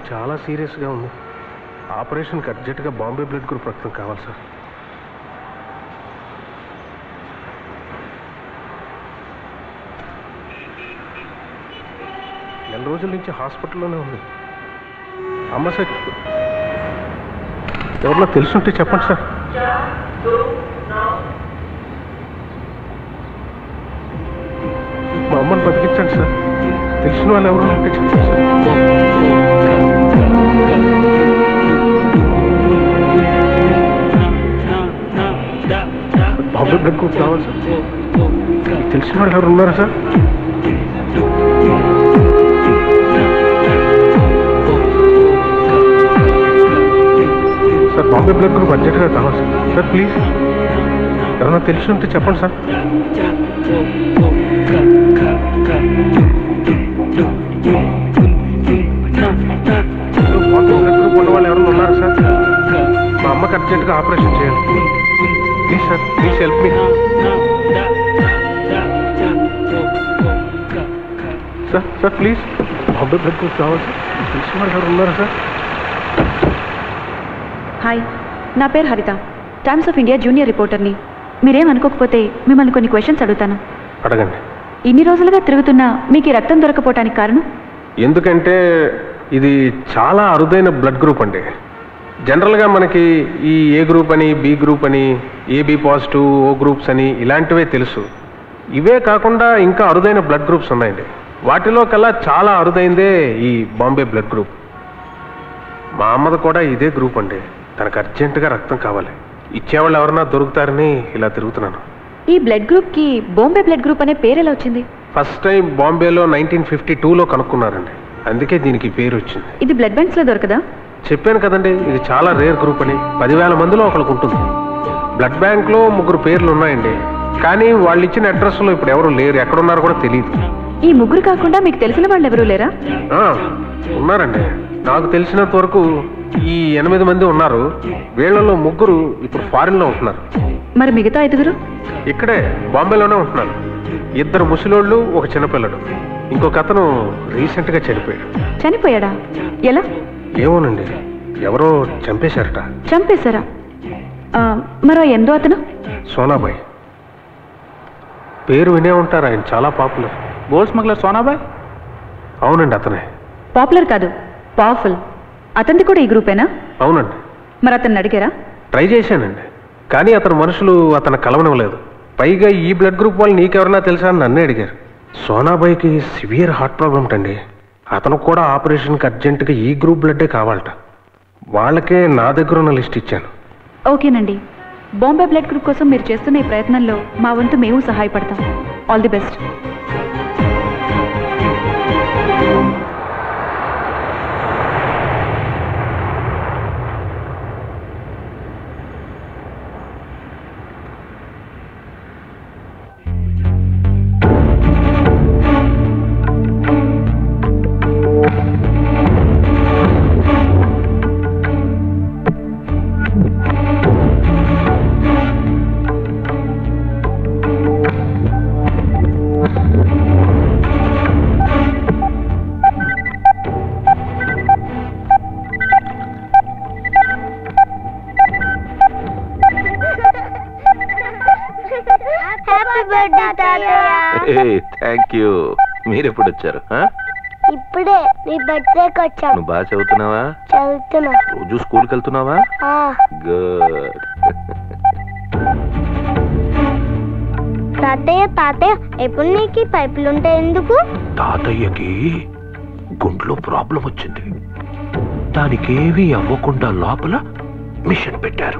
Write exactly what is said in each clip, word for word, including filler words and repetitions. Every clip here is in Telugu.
చాలా సీరియస్గా ఉంది. ఆపరేషన్కి అర్జెంటుగా బాంబే బ్లడ్ గ్రూప్ రక్తం కావాలి సార్. నెల రోజుల నుంచి హాస్పిటల్లోనే ఉంది. అమ్మ సార్ ఎవరిలో తెలుసుంటే చెప్పండి సార్. మా అమ్మని బతికించండి సార్. తెలిసిన వాళ్ళు ఎవరు ఉంటే చెప్పండి సార్. బాంబే బ్లడ్ గ్రూప్ కావాలి సార్. తెలిసిన వాళ్ళు ఎవరు ఉన్నారా sir? Sir Bombay blood group అర్జెంట్గా కావాలి సార్. సార్ ప్లీజ్ ఎవరైనా తెలిసి ఉంటే చెప్పండి సార్. బాంబే బ్లడ్ గ్రూప్ ఉన్న వాళ్ళు ఎవరైనా ఉన్నారా సార్? మా అమ్మకి అర్జెంట్గా ఆపరేషన్ చేయాలి. Please sir, please help me sir. Sir please Bombay blood group కావాలి సార్. తెలిసిన వాళ్ళు ఎవరు ఉన్నారా సార్? హాయ్, నా పేరు Haritha, Times of India junior రిపోర్టర్ని. మీరేమనుకోకపోతే మిమ్మల్ని కొన్ని క్వశ్చన్స్ అడుగుతాను. అడగండి. ఇన్ని రోజులుగా తిరుగుతున్నా మీకు ఈ రక్తం దొరకపోవటానికి కారణం? ఎందుకంటే ఇది చాలా అరుదైన బ్లడ్ గ్రూప్ అండి. జనరల్గా మనకి ఈ ఏ గ్రూప్ అని, బి గ్రూప్ అని, ఏబి పాజిటివ్, ఓ గ్రూప్స్ అని ఇలాంటివే తెలుసు. ఇవే కాకుండా ఇంకా అరుదైన బ్లడ్ గ్రూప్స్ ఉన్నాయండి. వాటిలో కల్లా చాలా అరుదైందే ఈ బాంబే బ్లడ్ గ్రూప్. మా అమ్మది కూడా ఇదే గ్రూప్ అండి. తనకు అర్జెంటుగా రక్తం కావాలి. ఇచ్చేవాళ్ళు ఎవరన్నా దొరుకుతారని ఇలా తిరుగుతున్నాను. ఈ బ్లడ్ గ్రూప్కి బాంబే బ్లడ్ గ్రూప్ అనే పేరు ఎలా వచ్చింది? ఫస్ట్ టైం బాంబేలో నైన్టీన్ ఫిఫ్టీ టూలో కనుక్కున్నారండి. అందుకే దీనికి పేరు వచ్చింది. ఇది బ్లడ్ బ్యాంక్స్లో దొరకదా? చెప్పాను కదండి, ఇది చాలా రేర్ గ్రూప్ అని. పదివేల మందిలో ఒకరికి ఉంటుంది. బ్లడ్ బ్యాంక్లో ముగ్గురు పేర్లు ఉన్నాయండి, కానీ వాళ్ళు ఇచ్చిన అడ్రస్లో ఇప్పుడు ఎవరు లేరు. ఎక్కడున్నారో కూడా తెలియదు. ఈ ముగ్గురు కాకుండా మీకు తెలిసిన వాళ్ళు ఎవరు లేరా? ఉన్నారండి. నాకు తెలిసినంత వరకు ఈ ఎనిమిది మంది ఉన్నారు. వీళ్లలో ముగ్గురు ఇప్పుడు ఫారిన్లో ఉంటున్నారు. మరి మిగతా ఐదుగురు ఇక్కడే బాంబేలోనే ఉంటున్నారు. ఇద్దరు ముసలోళ్ళు, ఒక చిన్నపిల్లడు. ఇంకొక అతను రీసెంట్గా చనిపోయాడు. చనిపోయాడా? ఎలా? ఏమోనండి, ఎవరో చంపేశారట. చంపేశారా? మరో ఎందో అతను? సోనాబాయ్. పేరు వినే ఉంటారు, ఆయన చాలా పాపులర్. Gold smuggler సోనాబాయ్? అవునండి, అతనే. పాపులర్ కాదు, పవర్ఫుల్. అతనిది కూడా ఈ గ్రూపేనా? అవునండి. మరి అతన్ని అడిగారా? ట్రై చేశానండి, కానీ అతని మనుషులు అతను కలవనివ్వలేదు. పైగా ఈ బ్లడ్ గ్రూప్ వాళ్ళు నీకెవరన్నా తెలుసా అని నన్నే అడిగారు. సోనాబాయ్కి సివియర్ హార్ట్ ప్రాబ్లం అండి. అతను కూడా ఆపరేషన్కి అర్జెంటుగా ఈ గ్రూప్ బ్లడ్డే కావాలట. వాళ్ళకే నా దగ్గర ఉన్న లిస్ట్ ఇచ్చాను. ఓకేనండి. బాంబే బ్లడ్ గ్రూప్ కోసం మీరు చేస్తున్న ఈ ప్రయత్నంలో మా వంతు మేము సహాయపడతాం. All the best. Thank you. మీరెప్పుడు వచ్చారు? ఇప్పుడే నీ బర్త్డేకి వచ్చాను. నువ్వు బాగా చదువుతున్నావా? చదువుతున్నా. రోజు స్కూల్కి వెళ్తున్నావా? గుడ్. తాతయ్య తాతయ్య ఎప్పుడు నీకు పైపులు ఉంటాయి ఎందుకు? తాతయ్యకి గుండెలో ప్రాబ్లం వచ్చింది. దానికేమీ అవ్వకుండా లోపల మిషన్ పెట్టారు.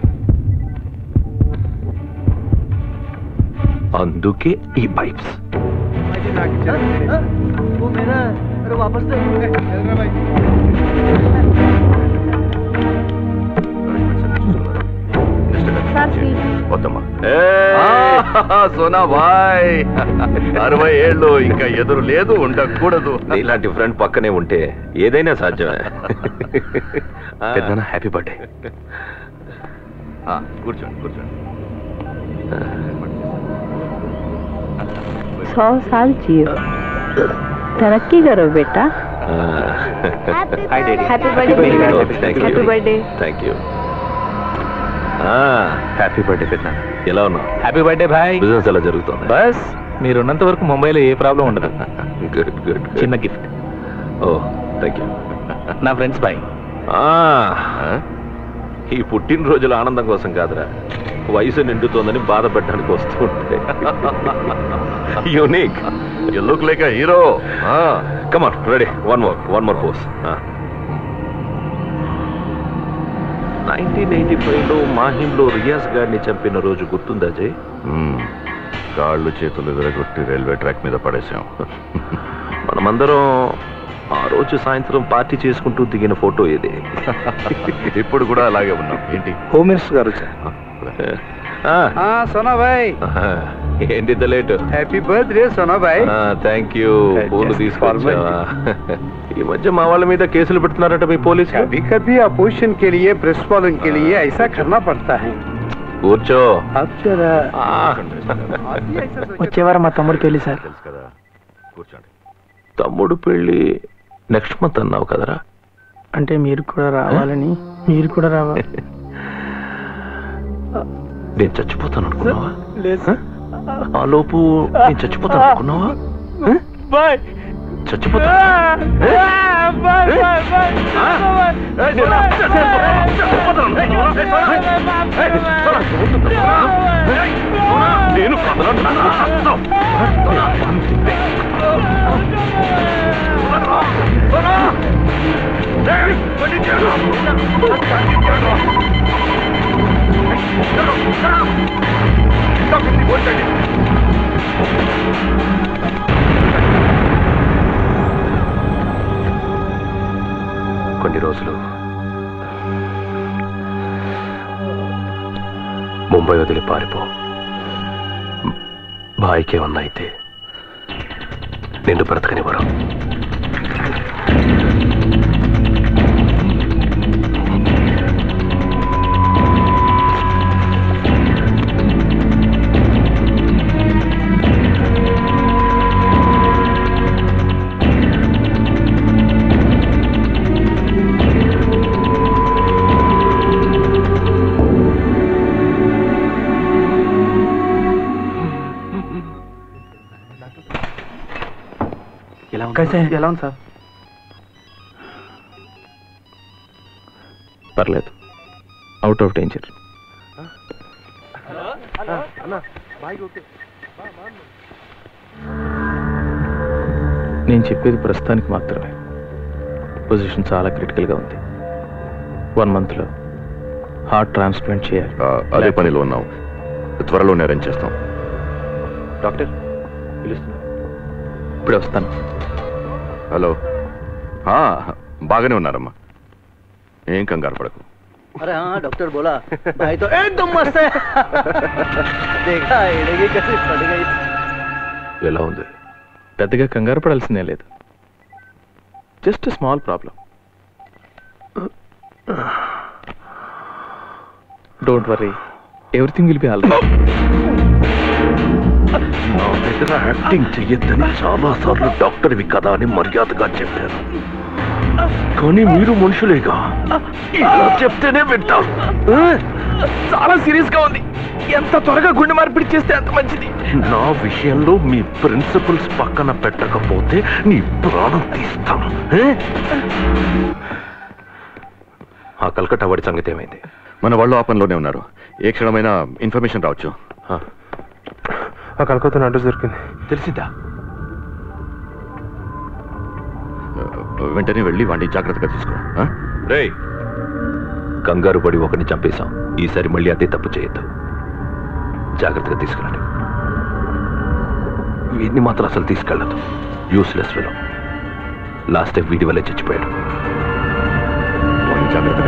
అందుకే ఈ పైప్స్. సోనాబాయ్, అరవై ఏళ్ళు ఇంకా ఎదురు లేదు, ఉండకూడదు. ఇలాంటి ఫ్రెండ్ పక్కనే ఉంటే ఏదైనా సాధ్యమే. పెద్దనా హ్యాపీ బర్త్డే. కూర్చోండి కూర్చోండి. सौ साल जियो, तरक्की करो बेटा. Happy birthday happy birthday thank you happy birthday పెద్ద. ఎలా ఉన్నావు? హ్యాపీ బర్త్డే భాయ్. బిజినెస్ ఎలా జరుగుతుంది? బస్ మీరున్నంత వరకు ముంబైలో ఏ ప్రాబ్లం ఉండదు. గుడ్ గుడ్ చిన్న గిఫ్ట్. Oh thank you. నా ఫ్రెండ్స్ బాయ్. ఈ పుట్టినరోజుల ఆనందం కోసం కాదురా, వయసు నిండుతోందని బాధపడడానికి వస్తూ ఉంటాయి. Unique you look like a hero. Come on ready, one more one more pose. Nineteen eighty five లో మాహింలో రియాజ్ గారిని చంపిన రోజు గుర్తుందా జయ్? కాళ్ళు చేతులు ఎదురగొట్టి రైల్వే ట్రాక్ మీద పడేసాం. మనమందరం ఆ రోజు సాయంత్రం పార్టీ చేసుకుంటూ దిగిన ఫోటో ఇది. ఇప్పుడు కూడా అలాగే ఉన్నాం. ఏంటి హోమ్ మినిస్టర్ గారు సోనా భాయ్. ఏంటి late? Happy birthday Sona bhai. Thank you. పూలు తీసుకొచ్చా. ఈ మధ్య మా వాళ్ళ మీద కేసులు పెడుతున్నారట మీ పోలీసు. कभी कभी अपोजिशन के लिए प्रेस वालों के लिए ऐसा करना पड़ता है. కూర్చో. अब जरा వచ్చేవారు మా తమ్ముడు పెళ్లి సార్. తెలుసు కదా, కూర్చోండి. తమ్ముడు పెళ్లి నెక్స్ట్ మంత్ అన్నావు కదరా? అంటే మీరు కూడా రావాలని. మీరు కూడా రావాలి. నేను చచ్చిపోతాను అనుకున్నావా? ఆ లోపు నేను చచ్చిపోతాను అనుకున్నావా? బాయ్ చచ్చిపోతా. నేను కొన్ని రోజులు ముంబై వదిలి పారిపో. బాయికే ఉన్నైతే నిన్ను బ్రతకనివ్వరు. ఎలా ఉంది సార్? పర్లేదు, అవుట్ ఆఫ్ డేంజర్. నేను చెప్పేది ప్రస్తుతానికి మాత్రమే. పొజిషన్ చాలా క్రిటికల్గా ఉంది. వన్ మంత్లో హార్ట్ ట్రాన్స్ప్లాంట్ చేయాలి. అదే పనిలో ఉన్నాం, త్వరలోనే అరేంజ్ చేస్తాం. డాక్టర్ పిలుస్తున్నా, ఇప్పుడే వస్తాను. హలో, బాగానే ఉన్నారమ్మా, ఏం కంగారు పడకు. अरे हाँ डॉक्टर बोला भाई तो एकदम मस्त है. देखा इड़ेगी कैसे पड़ गई. ఎలా ఉంది? పెద్దగా కంగారు పడాల్సిందే లేదు. Just small problem. Don't worry, everything will be all right. నా దగ్గర యాక్టింగ్ చెయ్యొద్దని చాలా సార్లు డాక్టర్వి కదా అని మర్యాదగా చెప్పాను, కానీ మీరు మనుషులేగా, ఇలా చెప్తేనే వింటారు. చాలా సీరియస్ గా ఉంది. ఎంత త్వరగా గుండె మార్పిడి చేస్తే అంత మంచిది. నా విషయంలో మీ ప్రిన్సిపల్స్ పక్కన పెట్టకపోతే నీ ప్రాణం తీస్తాను. ఆ కల్కట్టా వాడి సంగతి ఏమైంది? మన వాళ్ళు ఆ పనిలోనే ఉన్నారు. ఏ క్షణమైనా ఇన్ఫర్మేషన్ రావచ్చు. ఆ కలకత్తా అడ్రస్ దొరికింది. తెలిసిందా? వెంటనే వెళ్ళి వాడిని జాగ్రత్తగా తీసుకో. రేయ్, కంగారు పడి ఒకరిని చంపేశాం, ఈసారి మళ్ళీ అదే తప్పు చేయొద్దు. జాగ్రత్తగా తీసుకురండి. వీడిని మాత్రం అసలు తీసుకెళ్ళదు. Useless fellow. లాస్ట్ టైం వీడి వల్లే చచ్చిపోయాడు. వాడిని జాగ్రత్తగా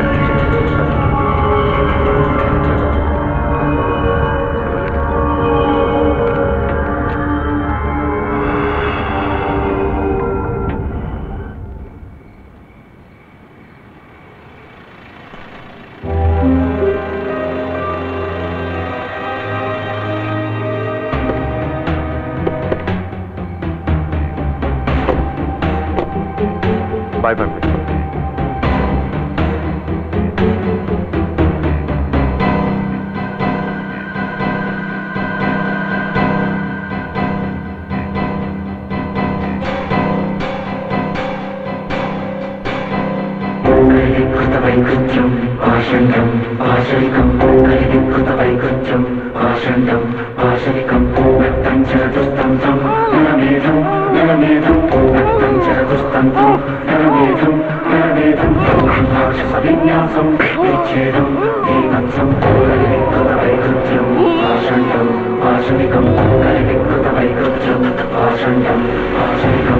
అమ్మాయి పంపిస్తుంది. వైకృత్యం ఆశంకం ఆశరికం కలివికృత వైకృత్యం ఆశంకం ఆశరికం వ్యక్తం చతుస్తంత్రం నరమేధం నరమేధం వ్యక్తం చతుస్తంత్రం నరమేధం నరమేధం రాక్షస విన్యాసం విచ్ఛేదం దీనంసం కలివికృత వైకృత్యం ఆశంకం ఆశరికం కలివికృత వైకృత్యం ఆశంకం ఆశరికం.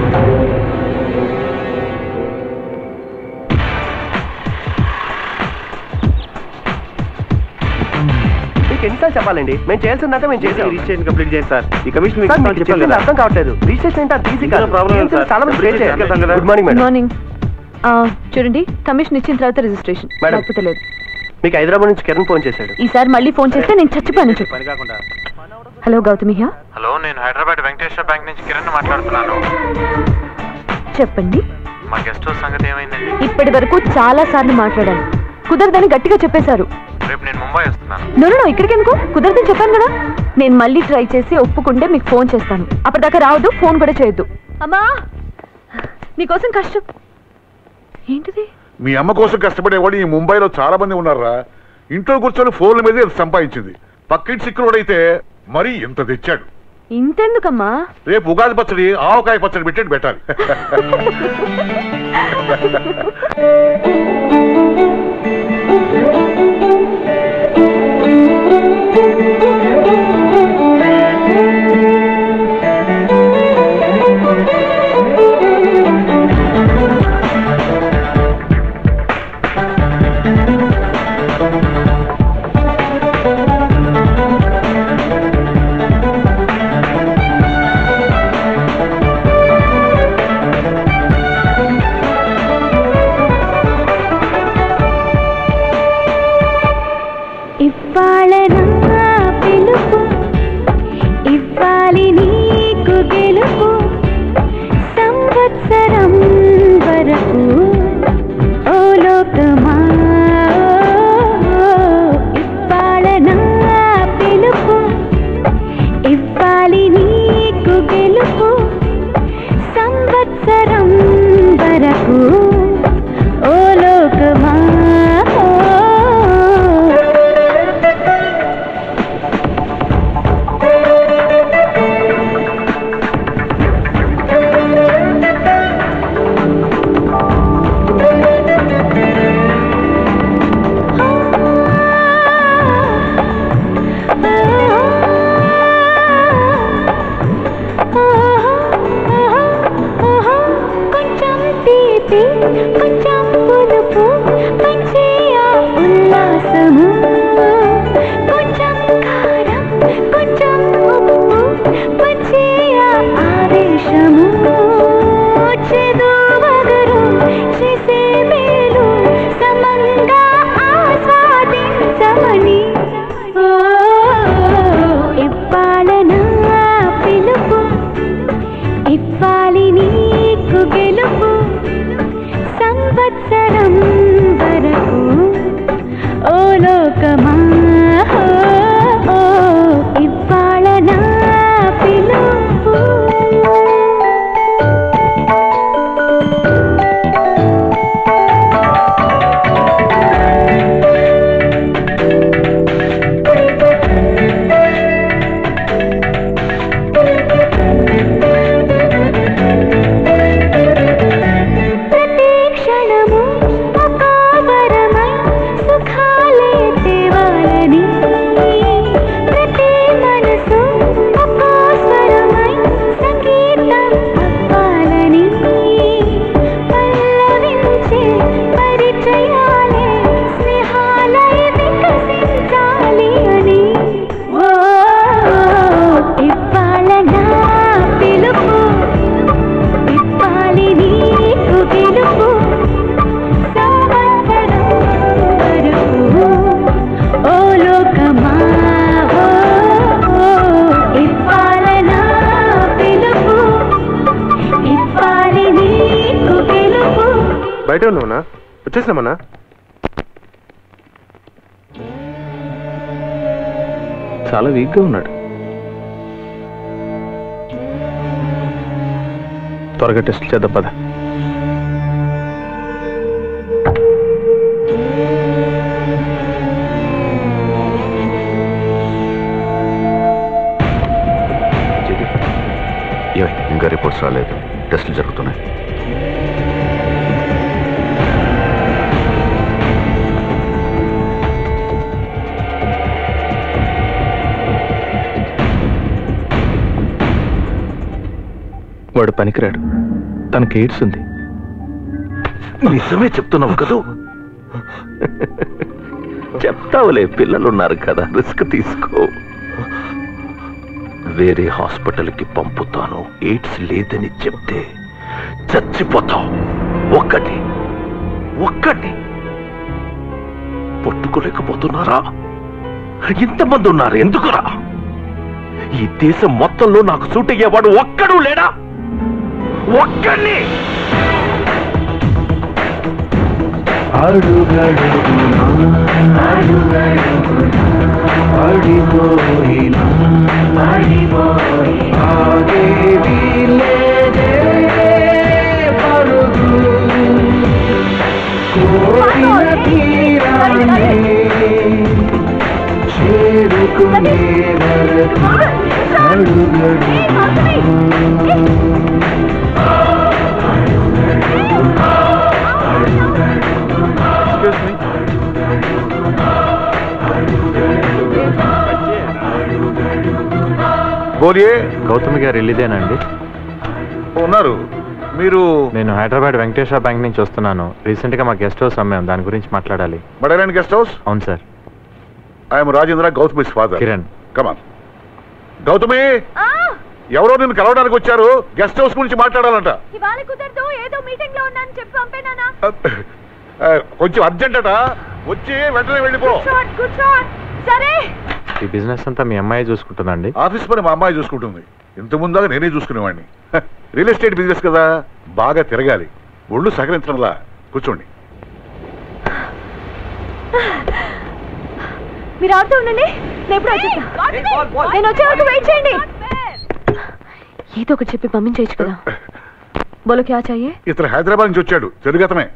ఎన్నిసార్లు చెప్పాలండి? మేము చేయాల్సిందంటే మేము చేసాం. రిజిస్ట్రేషన్ కంప్లీట్ చేయండి సార్. ఈ కమిషన్ మీకు సార్, ఇస్తామని మీకు చెప్పాను చెప్పింది కదా. అర్థం కావట్లేదు. రిజిస్ట్రేషన్ ఏంటి అంత ఈజీ కాదు. ప్రాబ్లం ఏం తెలుసు? చాలా మంది పే చేయాలి. Good morning madam. మార్నింగ్. చూడండి, కమిషన్ ఇచ్చిన తర్వాత రిజిస్ట్రేషన్, మేడం. లేకపోతే లేదు. మీకు హైదరాబాద్ నుంచి కిరణ్ ఫోన్ చేశాడు. ఈసారి మళ్ళీ ఫోన్ చేస్తే నేను చచ్చిపోయాను చెప్పు. పని కాకుండా హలో గౌతమి హియా. హలో, నేను హైదరాబాద్ వెంకటేశ్వర బ్యాంక్ నుంచి కిరణ్ మాట్లాడుతున్నాను. చెప్పండి. మా గెస్ట్ హౌస్ సంగతి ఏమైందండి? ఇప్పటి వరకు చాలా సార్లు మాట్లాడాను, కుదరదని గట్టిగా చెప్పేశారు. రేపు నేను ముంబై వస్తున్నాను. నో నో ఇక్కడికి ఎందుకు? కుదరదని చెప్పాను కదా. నేను మళ్ళీ ట్రై చేసి ఒప్పుకుంటే మీకు ఫోన్ చేస్తాను. అప్పటిదాకా రావద్దు, ఫోన్ కూడా చేయొద్దు. అమ్మా, నీకోసం కష్టం. ఏంటిది? మీ అమ్మ కోసం కష్టపడేవాడు ఈ ముంబైలో చాలా మంది ఉన్నారా. ఇంట్లో కూర్చొని ఫోన్ల మీద సంపాదించింది. పక్కింటి సిక్కులోడైతే మరీ ఎంత తెచ్చాడు. ఇంతెందుకమ్మా? రేపు ఉగాది పచ్చడి ఆవకాయ పచ్చడి పెట్టండి పెట్టాలి. సుఖాలే దేవా బయటే ఉన్నామన్నా, వచ్చేసినామన్నా. చాలా వీక్గా ఉన్నాడు. త్వరగా టెస్ట్ చేద్దాం పద. ఇంకా రిపోర్ట్స్ రాలేదు, టెస్టులు జరుగుతున్నాయి. వాడు పనికిరాడు, తనకి ఎయిడ్స్ ఉంది. నిజమే చెప్తున్నావు కదూ? చెప్తావులే, పిల్లలున్నారు కదా, రిస్క్ తీసుకో. వేరే హాస్పిటల్కి పంపుతాను, ఎయిడ్స్ లేదని చెప్తే చచ్చిపోతావు. ఒక్కటి ఒక్కటి పట్టుకోలేకపోతున్నారా? ఇంతమంది ఉన్నారు, ఎందుకురా? ఈ దేశం మొత్తంలో నాకు సూట్ అయ్యేవాడు ఒక్కడూ లేడా? ఒక్కడిని చేరుకునే వరకు బోలియే. గౌతమి గారు ఇల్లిదేనండి? ఉన్నారు. మీరు? నేను హైదరాబాద్ వెంకటేశ్వర బ్యాంక్ నుంచి వస్తున్నాను. రీసెంట్ గా మా గెస్ట్ హౌస్ అమ్మాం, దాని గురించి మాట్లాడాలి. మడైలాండ్ గెస్ట్ హౌస్? అవును sir. I'm Rajendra, Gautami's father. Kiran. Come on. Gautami, ఎవరో నిన్ను కలవడానికి వచ్చారు, గెస్ట్ హౌస్ గురించి మాట్లాడాలంట. ఇవాళ కుదరదు, ఏదో మీటింగ్ లో ఉన్నాను చెప్పి పంపేనా? కొంచెం అర్జెంట్ అట, వచ్చి వెంటనే వెళ్ళిపో. సరే. ఈ బిజినెస్ అంతా మీ అమ్మాయి చూసుకుంటుందండి? ఆఫీస్ పని మా అమ్మాయి చూసుకుంటుంది. ఇంత ముందాగా నేనే చూసుకునేవాడిని. రియల్ ఎస్టేట్ బిజినెస్ కదా, బాగా తిరగాలి. ఒళ్ళు సహకరించడంలా. కూర్చోండి. మీరు ఆడుతూ ఉండండి, నేను ఎప్పుడు వచ్చేస్తా. నేను వచ్చే వరకు వెయిట్ చేయండి. ఏదో ఒకటి చెప్పి పంపించేయచ్చు కదా. బోలో క్యా చాహియే? ఇతను హైదరాబాద్ నుంచి వచ్చాడు, తెలుగతమే.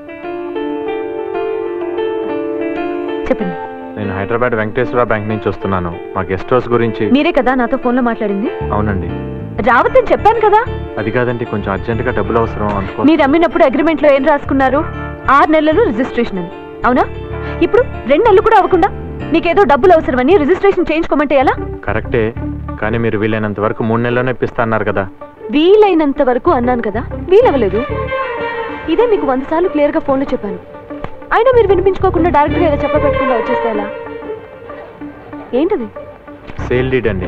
చెప్పండి. నేను హైదరాబాద్ వెంకటేశ్వర బ్యాంక్ నుంచి వస్తున్నాను. మా గెస్ట్ హౌస్ గురించి. మీరే కదా నాతో ఫోన్ లో మాట్లాడింది? అవునండి. రావద్దని చెప్పాను కదా. అది కాదండి, కొంచెం అర్జెంట్ గా డబ్బులు అవసరం అనుకో. మీరు అమ్మినప్పుడు అగ్రిమెంట్ లో ఏం రాసుకున్నారు? ఆరు నెలలు రిజిస్ట్రేషన్ అని, అవునా? ఇప్పుడు రెండు నెలలు కూడా అవ్వకుండా మీకేదో డబ్బులు అవసరమని రిజిస్ట్రేషన్ చేయించుకోమంటే ఎలా? కరెక్టే, కానీ మీరు వీలైనంత వరకు మూడు నెలల్లోనే ఇప్పిస్తా అన్నారు కదా. వీలైనంత వరకు అన్నాను కదా, వీలవ్వలేదు. ఇదే మీకు వంద సార్లు క్లియర్ గా ఫోన్ లో చెప్పాను. అయినా మీరు వినిపించుకోకుండా డైరెక్ట్ గా ఏదో చెప్పబెట్టకుండా వచ్చేస్తే ఎలా? ఏంటది? సేల్ డీడ్ అండి.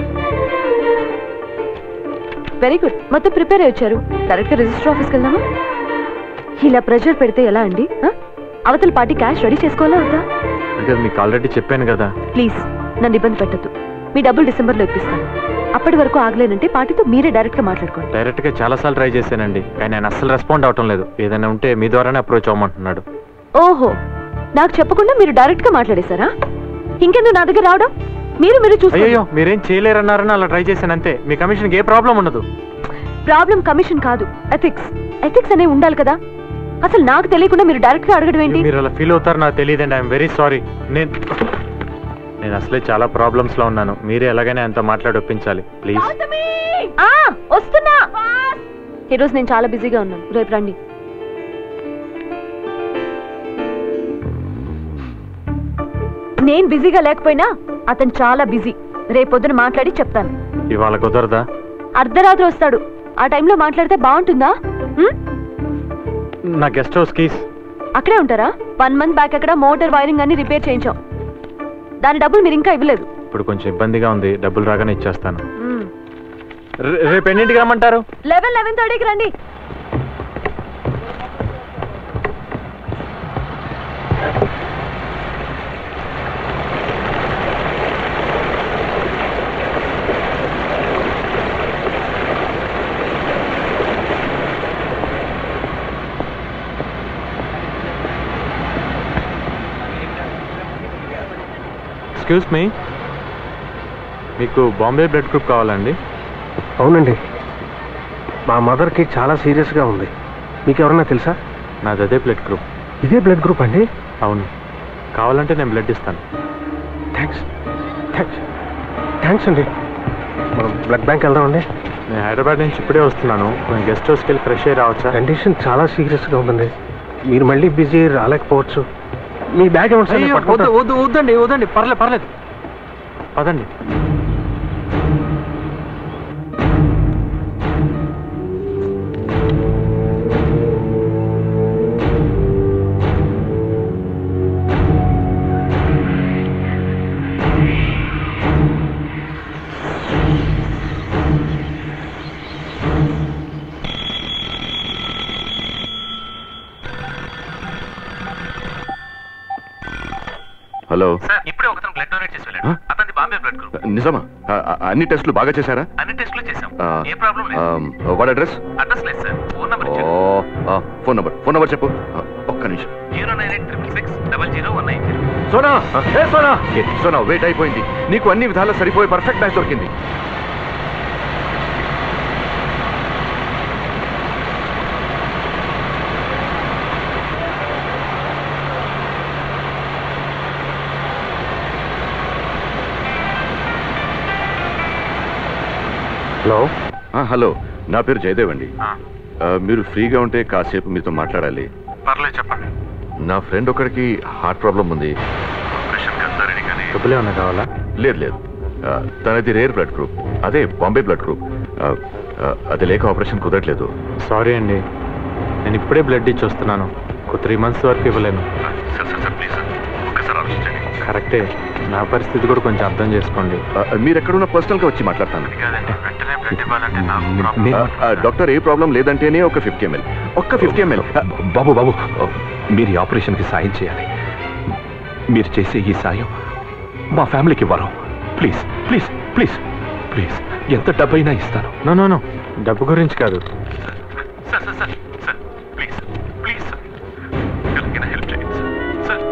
వెరీ గుడ్, మొత్తం ప్రిపేర్ అయ్యి వచ్చారు. డైరెక్ట్ గా రిజిస్టర్ ఆఫీస్కి వెళ్దామా? ఇలా ప్రెషర్ పెడితే ఎలా అండి? అవతల పార్టీ క్యాష్ రెడీ చేసుకోవాలా వద్దా? అంటే మీకు ఆల్రెడీ చెప్పాను కదా. ప్లీజ్ నన్ను ఇబ్బంది పెట్టద్దు. మీ డబ్బులు డిసెంబర్లో ఇప్పిస్తాను. అప్పటి వరకు ఆగలేనంటే పార్టీతో మీరే డైరెక్ట్ గా మాట్లాడుకోండి. డైరెక్ట్ గా చాలా సార్లు ట్రై చేశానండి, కానీ ఆయన అస్సలు రెస్పాండ్ అవటం లేదు. ఏదైనా ఉంటే మీ ద్వారానే అప్రోచ్ అవ్వమంటున్నాడు. ఓహో, నాకు చెప్పకుండా మీరు డైరెక్ట్ గా మాట్లాడేశారా? ఇంకెందుకు నా దగ్గర రావడం? మీరు మీరు చూసి. అయ్యో, మీరేం చేయలేరన్నారని అలా ట్రై చేశాను అంతే. మీ కమిషన్కి ఏ ప్రాబ్లం ఉండదు. ప్రాబ్లం కమిషన్ కాదు, ఎథిక్స్. ఎథిక్స్ అనేవి ఉండాలి కదా. అసలు నాకు తెలియకుండా మీరు డైరెక్ట్ గా అడగడం ఏంటి? మీరు అలా ఫీల్ అవుతారు నాకు తెలియదండి. I'm very sorry. నేను నేను అసలే చాలా ప్రాబ్లమ్స్ లో ఉన్నాను. మీరే ఎలాగైనా అంత మాట్లాడి ఒప్పించాలి ప్లీజ్. వస్తున్నా. ఈరోజు నేను చాలా బిజీగా ఉన్నాను, రేపు రండి. నేను బిజీగా లేకపోయినా అతను చాలా బిజీ. రేపొద్దున మాట్లాడి చెప్తాను. ఇవాళ కుదరదా? అర్ధరాత్రి వస్తాడు, ఆ టైంలో మాట్లాడితే బాగుంటుందా? నా గెస్ట్ హౌస్ కీస్ అక్కడే ఉంటారా? వన్ మంత్ బ్యాక్ అక్కడ మోటార్ వైరింగ్ అన్ని రిపేర్ చేయించాం. దాని డబ్బులు మీరు ఇంకా ఇవ్వలేదు. ఇప్పుడు కొంచెం ఇబ్బందిగా ఉంది, డబ్బులు రాగానే ఇచ్చేస్తాను. రేపు ఎన్నింటికి రమ్మంటారు? లెవెన్ లెవెన్ థర్టీకి రండి. ఎక్స్క్యూజ్ మీ, మీకు బాంబే బ్లడ్ గ్రూప్ కావాలండి? అవునండి, మా మదర్కి చాలా సీరియస్గా ఉంది. మీకు ఎవరన్నా తెలుసా? నాది అదే బ్లడ్ గ్రూప్. ఇదే బ్లడ్ గ్రూప్ అండి? అవును, కావాలంటే నేను బ్లడ్ ఇస్తాను. థ్యాంక్స్ థ్యాంక్స్ థ్యాంక్స్ అండి. మనం బ్లడ్ బ్యాంక్ వెళ్దామండి. నేను హైదరాబాద్ నుంచి ఇప్పుడే వస్తున్నాను. నేను గెస్ట్ హౌస్కి వెళ్ళి ఫ్రెష్ అయ్యి రావచ్చా? కండిషన్ చాలా సీరియస్గా ఉందండి, మీరు మళ్ళీ బిజీ రాలేకపోవచ్చు. మీ బ్యాగ్ ఏమంటే వద్దు వద్దు వద్దండి వద్దండి, పర్లేదు పర్లేదు, పదండి. హలో, ఇప్పుడే ఒకతను బ్లడ్ డొనేట్ చేసి వెళ్ళాడు. అతని బాంబే బ్లడ్ గ్రూప్. నిజమా? అన్ని టెస్టులు బాగా చేశారా? అన్ని టెస్టులు చేశాం, ఏ ప్రాబ్లం లేదు. What address? అడ్రస్ లేదు సార్, ఫోన్ నంబర్ ఇచ్చారు. ఫోన్ నంబర్ ఫోన్ నంబర్ చెప్పు. ఒక్క నిమిషం. Zero nine eight triple six double zero one nine zero. Sona, ఏ సోనా, సోనా వెయిట్ అయిపోయింది. నీకు అన్ని విధాలా సరిపోయి పర్ఫెక్ట్ మ్యాచ్ దొరికింది. హలో హలో, నా పేరు జయదేవ్ అండి. మీరు ఫ్రీగా ఉంటే కాసేపు మీతో మాట్లాడాలి. పర్లేదు, చెప్పండి. నా ఫ్రెండ్ ఒకరికి హార్ట్ ప్రాబ్లం ఉంది. డబ్బులు ఏమన్నా కావాలా? లేదు లేదు, తనది రేర్ బ్లడ్ గ్రూప్, అదే బాంబే బ్లడ్ గ్రూప్. అది లేక ఆపరేషన్ కుదరట్లేదు. సారీ అండి, నేను ఇప్పుడే బ్లడ్ ఇచ్చి వస్తున్నాను. ఒక త్రీ మంత్స్ వరకు ఇవ్వలేను. కరెక్టే, నా పరిస్థితి కూడా కొంచెం అర్థం చేసుకోండి. మీరు ఎక్కడున్న పర్సనల్గా వచ్చి మాట్లాడతాను. డాక్టర్ ఏ ప్రాబ్లం లేదంటేనే ఒక ఫిఫ్టీ ఎంఎల్ ఒక్క ఫిఫ్టీ ఎంఎల్ బాబు బాబు మీరు ఈ ఆపరేషన్కి సాయం చేయాలి. మీరు చేసే ఈ సాయం మా ఫ్యామిలీకి ఇవ్వరు. ప్లీజ్ ప్లీజ్ ప్లీజ్ ప్లీజ్, ఎంత డబ్బైనా ఇస్తాను. నో నో నో, డబ్బు గురించి కాదు. Sir sir sir sir please please sir, ఎలాగైనా హెల్ప్ చేయండి సార్.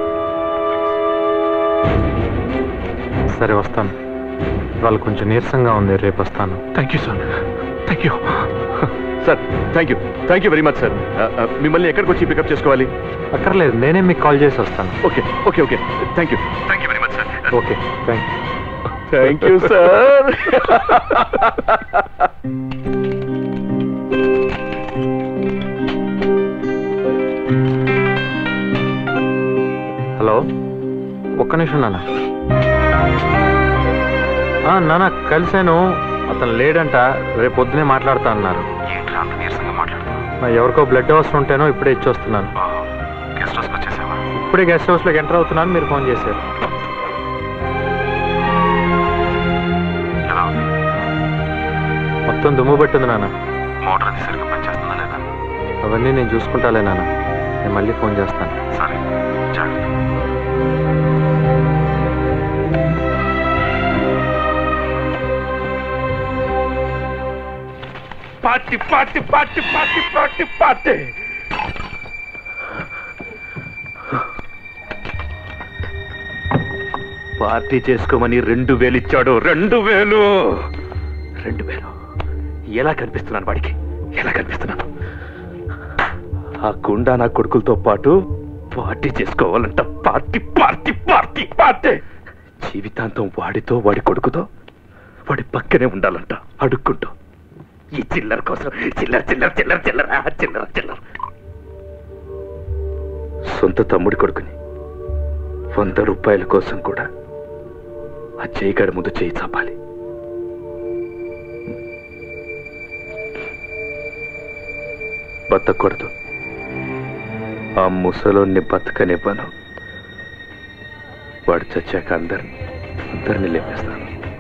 సరే వస్తాను, వాళ్ళు కొంచెం నీరసంగా ఉంది, రేపు వస్తాను. Thank you sir, thank you sir. Thank you thank you very much sir. మిమ్మల్ని ఎక్కడికి వచ్చి పికప్ చేసుకోవాలి? అక్కర్లేదు, నేనే మీకు కాల్ చేసి వస్తాను. Okay okay okay, thank you thank you very much sir. Okay, thank you thank you sir. Hello, ఒక్క నిమిషం నాన్న. నాన్న కలిశాను, అతను లేడంట, రేపు పొద్దునే మాట్లాడుతా అన్నారు. ఎవరికో బ్లడ్ అవసరం ఉంటేనో ఇప్పుడే ఇచ్చి వస్తున్నాను. గెస్ట్ హౌస్కి వచ్చేసావా? ఇప్పుడే గెస్ట్ హౌస్లోకి ఎంటర్ అవుతున్నాను, మీరు ఫోన్ చేశారు. మొత్తం దుమ్ము పట్టింది నాన్న. మోటార్ అది సరిగ్గా పనిచేస్తుందా లేదా? అవన్నీ నేను చూసుకుంటాలే నాన్న, నేను మళ్ళీ ఫోన్ చేస్తాను. సరే, జాగ్రత్త. Party party party party party party party చేసుకోమని రెండు వేలు ఇచ్చాడు. రెండు వేలు రెండు వేలు ఎలా కనిపిస్తున్నాను వాడికి? ఎలా కనిపిస్తున్నాను? ఆ గుండా నా కొడుకులతో పాటు పార్టీ చేసుకోవాలంట. పార్టీ పార్టీ పార్టీ పార్టీ జీవితాంతం వాడితో వాడి కొడుకుతో వాడి పక్కనే ఉండాలంట, అడుక్కుంటూ. ఈ చిల్లర కోసం చిల్లర చిల్లర చిల్లర చిల్లర చిల్లర చిల్లర సొంత తమ్ముడి కొడుకుని వంద రూపాయల కోసం కూడా ఆ చేయిగాడి ముందు చేయి చాపాలి. బతకూడదు. ఆ ముసలోన్ని బతకనివ్వను. వాడు చచ్చాక అందరిని అందరినీ లేపేస్తాను.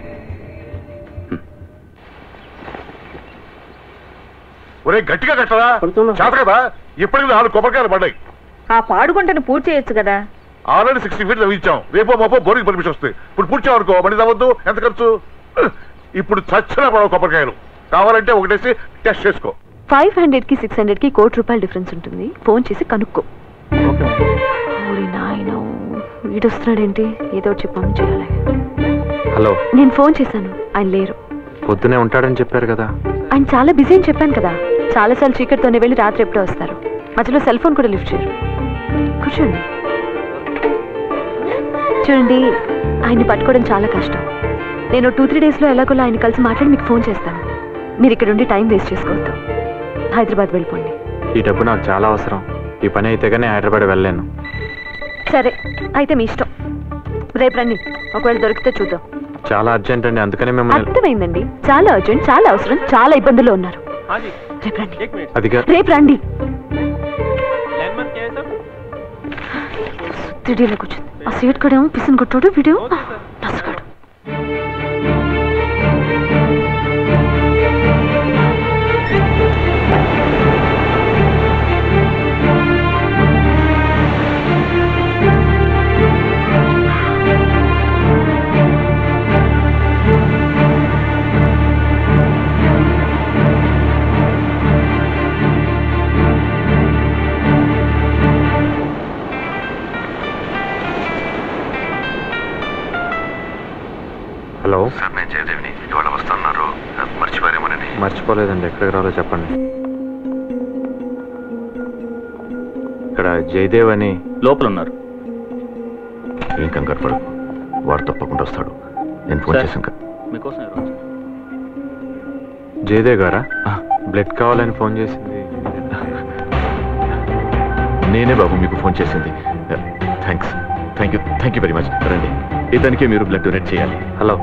ఒరే గట్టిగా కట్టరా, చేత కదా. ఇప్పటికి నాలుగు కొబ్బరికాయలు పడ్డాయి. ఆ పాడుకుంటను పూర్తి చేయొచ్చు కదా. ఆల్రెడీ సిక్స్టీ ఫీట్ ఇచ్చాం. రేపో మాపో బోరింగ్ పర్మిషన్ వస్తాయి. ఇప్పుడు పూర్తి చేయమనుకో బండి తవ్వద్దు. ఎంత ఖర్చు? ఇప్పుడు చచ్చిన పడవ కొబ్బరికాయలు కావాలంటే ఒకటేసి టెస్ట్ చేసుకో. ఫైవ్ హండ్రెడ్ కి సిక్స్ హండ్రెడ్ కి కోటి రూపాయల డిఫరెన్స్ ఉంటుంది. ఫోన్ చేసి కనుక్కో. నాయన వీడు వస్తున్నాడేంటి? ఏదో ఒకటి చెప్పమని చేయాలి. హలో, నేను ఫోన్ చేశాను, ఆయన లేరు. పొద్దునే ఉంటాడని చెప్పారు కదా. ఆయన చాలా బిజీ అని చెప్పాను కదా. చాలాసార్లు చీకటితోనే వెళ్ళి రాత్రి ఎప్పుడో వస్తారు. మధ్యలో సెల్ ఫోన్ కూడా లిఫ్ట్ చేయరు. కూర్చోండి. చూడండి, ఆయన్ని పట్టుకోవడం చాలా కష్టం. నేను టూ త్రీ డేస్లో ఎలాగోలా ఆయన కలిసి మాట్లాడి మీకు ఫోన్ చేస్తాను. మీరు ఇక్కడ ఉండి టైం వేస్ట్ చేసుకోవద్దు. హైదరాబాద్ వెళ్ళిపోండి. ఈ డబ్బు నాకు చాలా అవసరం. ఈ పని అయితే కానీ హైదరాబాద్ వెళ్ళలేను. సరే, అయితే మీ ఇష్టం. రేపు రండి, ఒకవేళ దొరికితే చూద్దాం. చాలా అర్జెంట్ అండి, అందుకనే మిమ్మల్ని. అర్థమైందండి, చాలా అర్జెంట్, చాలా అవసరం, చాలా ఇబ్బందుల్లో ఉన్నారు. రేపు రండి. అదిగా రేపు రండి. తిడిలో కూర్చుంది. ఆ సీట్ కడేమో పిసిని కొట్టాడు వీడియో నసగాడు. హలో సార్, నేను జయదేవిని. ఇవాళ వస్తున్నారు, మర్చిపోయారేమోనని. మర్చిపోలేదండి. ఎక్కడికి రావాలో చెప్పండి. ఇక్కడ జయదేవ్ అని లోపల ఉన్నారు. ఏం కంగారు పడకు, వాడు తప్పకుండా వస్తాడు. నేను ఫోన్ చేశాను కదా. మీకోసం ఎవరు? జయదేవ్ గారా? బ్లడ్ కావాలని ఫోన్ చేసింది నేనే బాబు మీకు ఫోన్ చేసింది. Thanks, thank you, thank you very much. రండి, ఇతనికే మీరు బ్లడ్ డొనేట్ చేయాలి. హలో,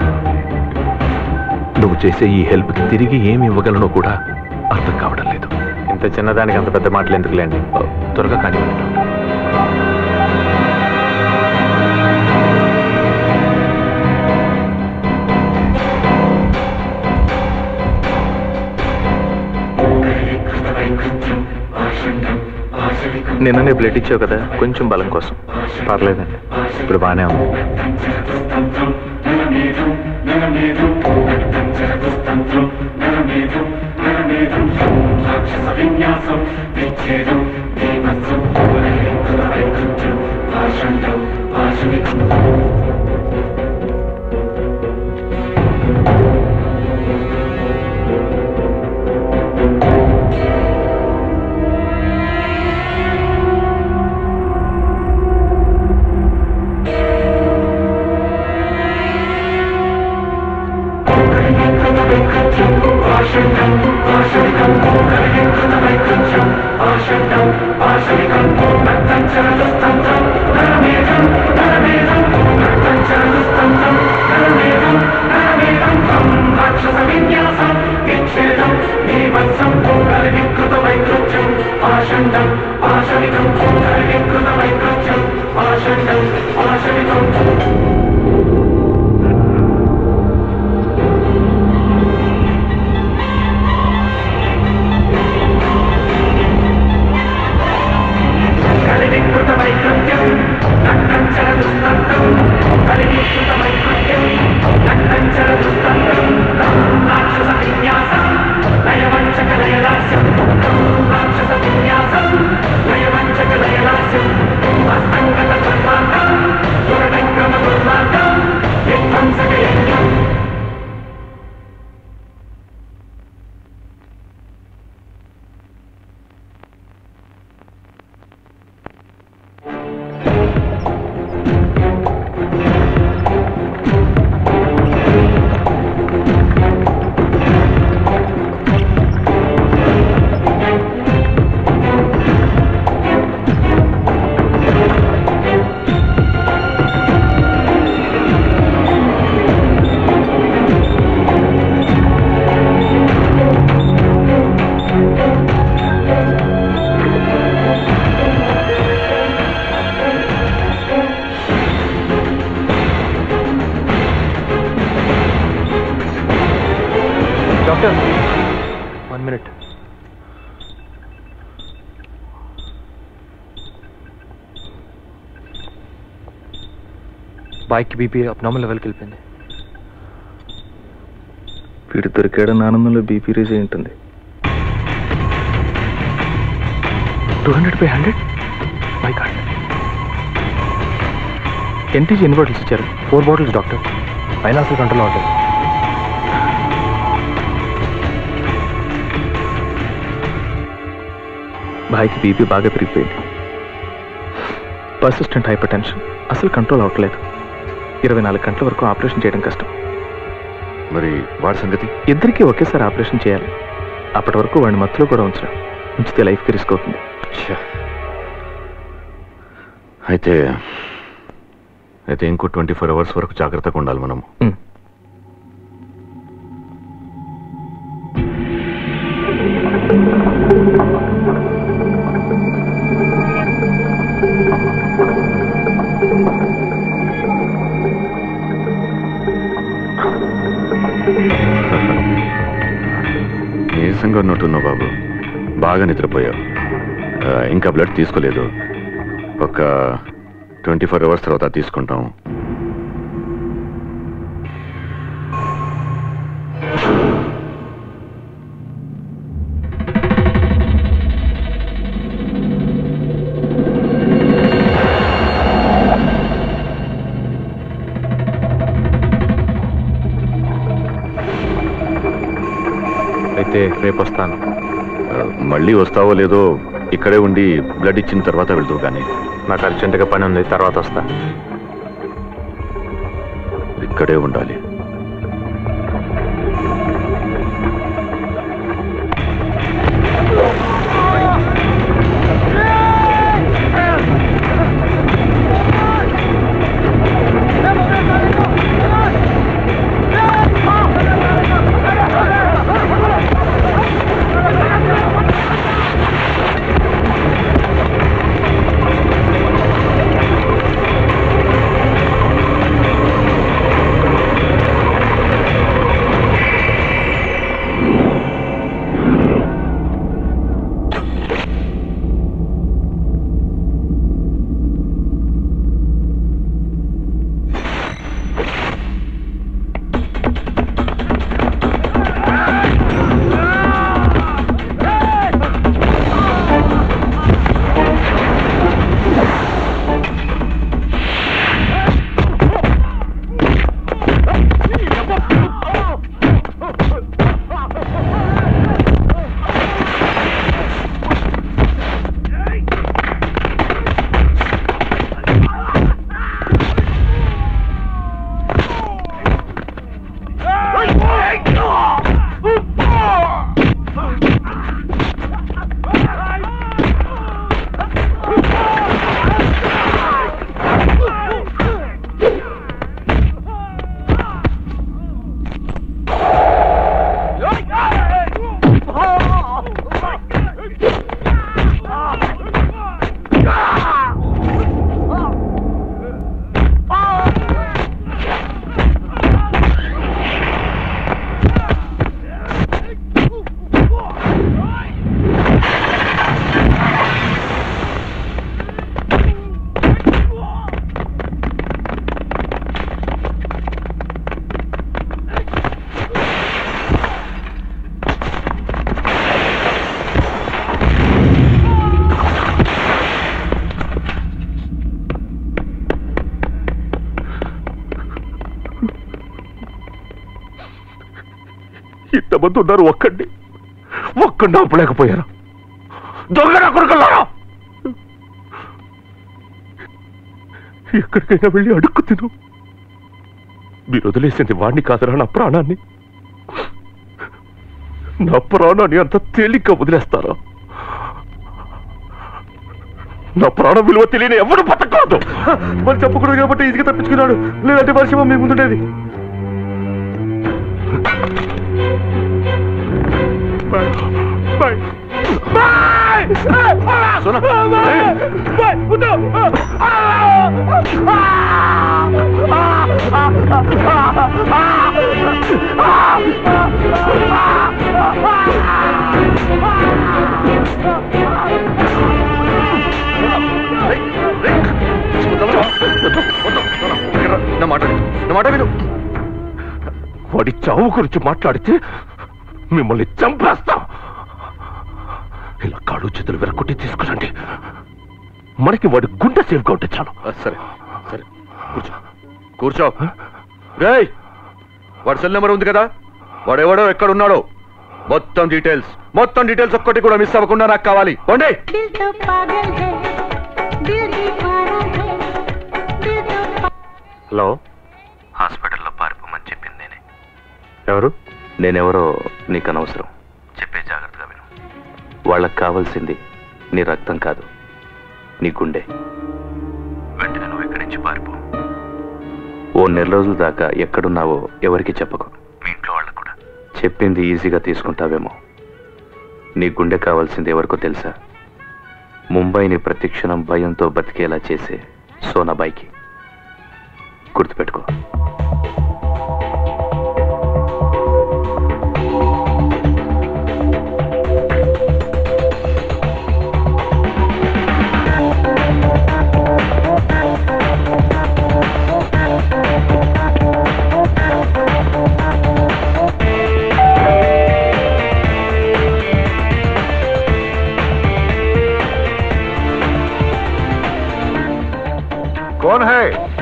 నువ్వు చేసే ఈ హెల్ప్కి తిరిగి ఏమి ఇవ్వగలనో కూడా అర్థం కావడం లేదు. ఇంత చిన్నదానికి అంత పెద్ద మాటలు ఎందుకులేండి. త్వరగా కానీ నిన్ననే బ్లడ్ ఇచ్చావు కదా, కొంచెం బలం కోసం. పర్లేదండి, ఇప్పుడు బాగానే ఉంది. Doctor, one minute. బాయ్కి బీపీ అబ్నార్మల్ లెవెల్కి వెళ్ళిపోయింది. వీడు దొరికాడన్న ఆనందంలో బీపీ రేజ్ అయి ఉంటుంది. Two hundred by hundred by card. NTG ఎన్ని బాటిల్స్ ఇచ్చారు? Four bottles doctor. పైన అసలు కంట్రోల్లో ఉంటుంది. భాయ్కి బీపీ బాగా పెరిగిపోయింది. పర్సిస్టెంట్ హైపర్ టెన్షన్, అసలు కంట్రోల్ అవ్వట్లేదు. ఇరవై నాలుగు గంటల వరకు ఆపరేషన్ చేయడం కష్టం. మరి వాడి సంగతి? ఇద్దరికీ ఒకేసారి ఆపరేషన్ చేయాలి. అప్పటి వరకు వాడిని మత్తులో కూడా ఉంచడం, ఉంచితే లైఫ్కి రిస్క్ అవుతుంది. అయితే అయితే ఇంకో ట్వంటీ ఫోర్ అవర్స్ వరకు జాగ్రత్తగా ఉండాలి మనము. నీరసంగా ఉన్నట్టున్నావు బాబు, బాగా నిద్రపోయావు. ఇంకా బ్లడ్ తీసుకోలేదు. ఒక ట్వంటీ ఫోర్ అవర్స్ తర్వాత తీసుకుంటాం. అయితే రేపు వస్తాను. మళ్ళీ వస్తావో లేదో ఇక్కడే ఉండి బ్లడ్ ఇచ్చిన తర్వాత వెళ్తావు. కానీ నాకు అర్జెంటుగా పని ఉంది, తర్వాత వస్తా. ఇక్కడే ఉండాలి. ఇంతమంది ఉన్నారు, ఒక్కడిని ఒక్కడిని ఆపలేకపోయారా? దొంగ కొడుకులారా, ఎక్కడికైనా వెళ్ళి అడుక్కు తిను. మీరు వదిలేసింది వాడిని కాదరా, నా ప్రాణాన్ని. నా ప్రాణాన్ని అంత తేలిగ్గా వదిలేస్తారా? నా ప్రాణం విలువ తెలియని ఎవరు బతకూడదు. మరి చెప్పకూడదు కాబట్టి ఈజీగా తప్పించుకున్నాడు, లేదంటే వర్షం మీ ముందుండేది. నా మాట నా మాట విను. వాడి చావు గురించి మాట్లాడితే మిమ్మల్ని చంపేస్తాం. ఇలా కాళ్ళు చేతులు వెరకొట్టి తీసుకురండి. మనకి వాడి గుండె సేఫ్గా ఉంటే చాలు. సరే సరే కూర్చో కూర్చో రేయ్ వాడి సెల్ నెంబర్ ఉంది కదా వాడెవడో ఎక్కడున్నాడో మొత్తం డీటెయిల్స్ మొత్తం డీటెయిల్స్ ఒక్కటి కూడా మిస్ అవ్వకుండా నాకు కావాలి పోండి. హలో, హాస్పిటల్లో పారిపోమని చెప్పింది నేనే. ఎవరు? నేనెవరో నీకు అనవసరం, చెప్పే జాగ్రత్తగా విను. వాళ్ళకి కావాల్సింది నీ రక్తం కాదు, నీ గుండె. వెంటనే నువ్వు ఇక్కడి నుంచి పారిపో. ఓ నెల రోజుల దాకా ఎక్కడున్నావో ఎవరికి చెప్పకు, మీ ఇంట్లో వాళ్ళకు కూడా. చెప్పింది ఈజీగా తీసుకుంటావేమో, నీ గుండె కావాల్సింది ఎవరికో తెలుసా? ముంబైని ప్రతిక్షణం భయంతో బతికేలా చేసే సోనాబాయికి. గుర్తుపెట్టుకో. कौन है?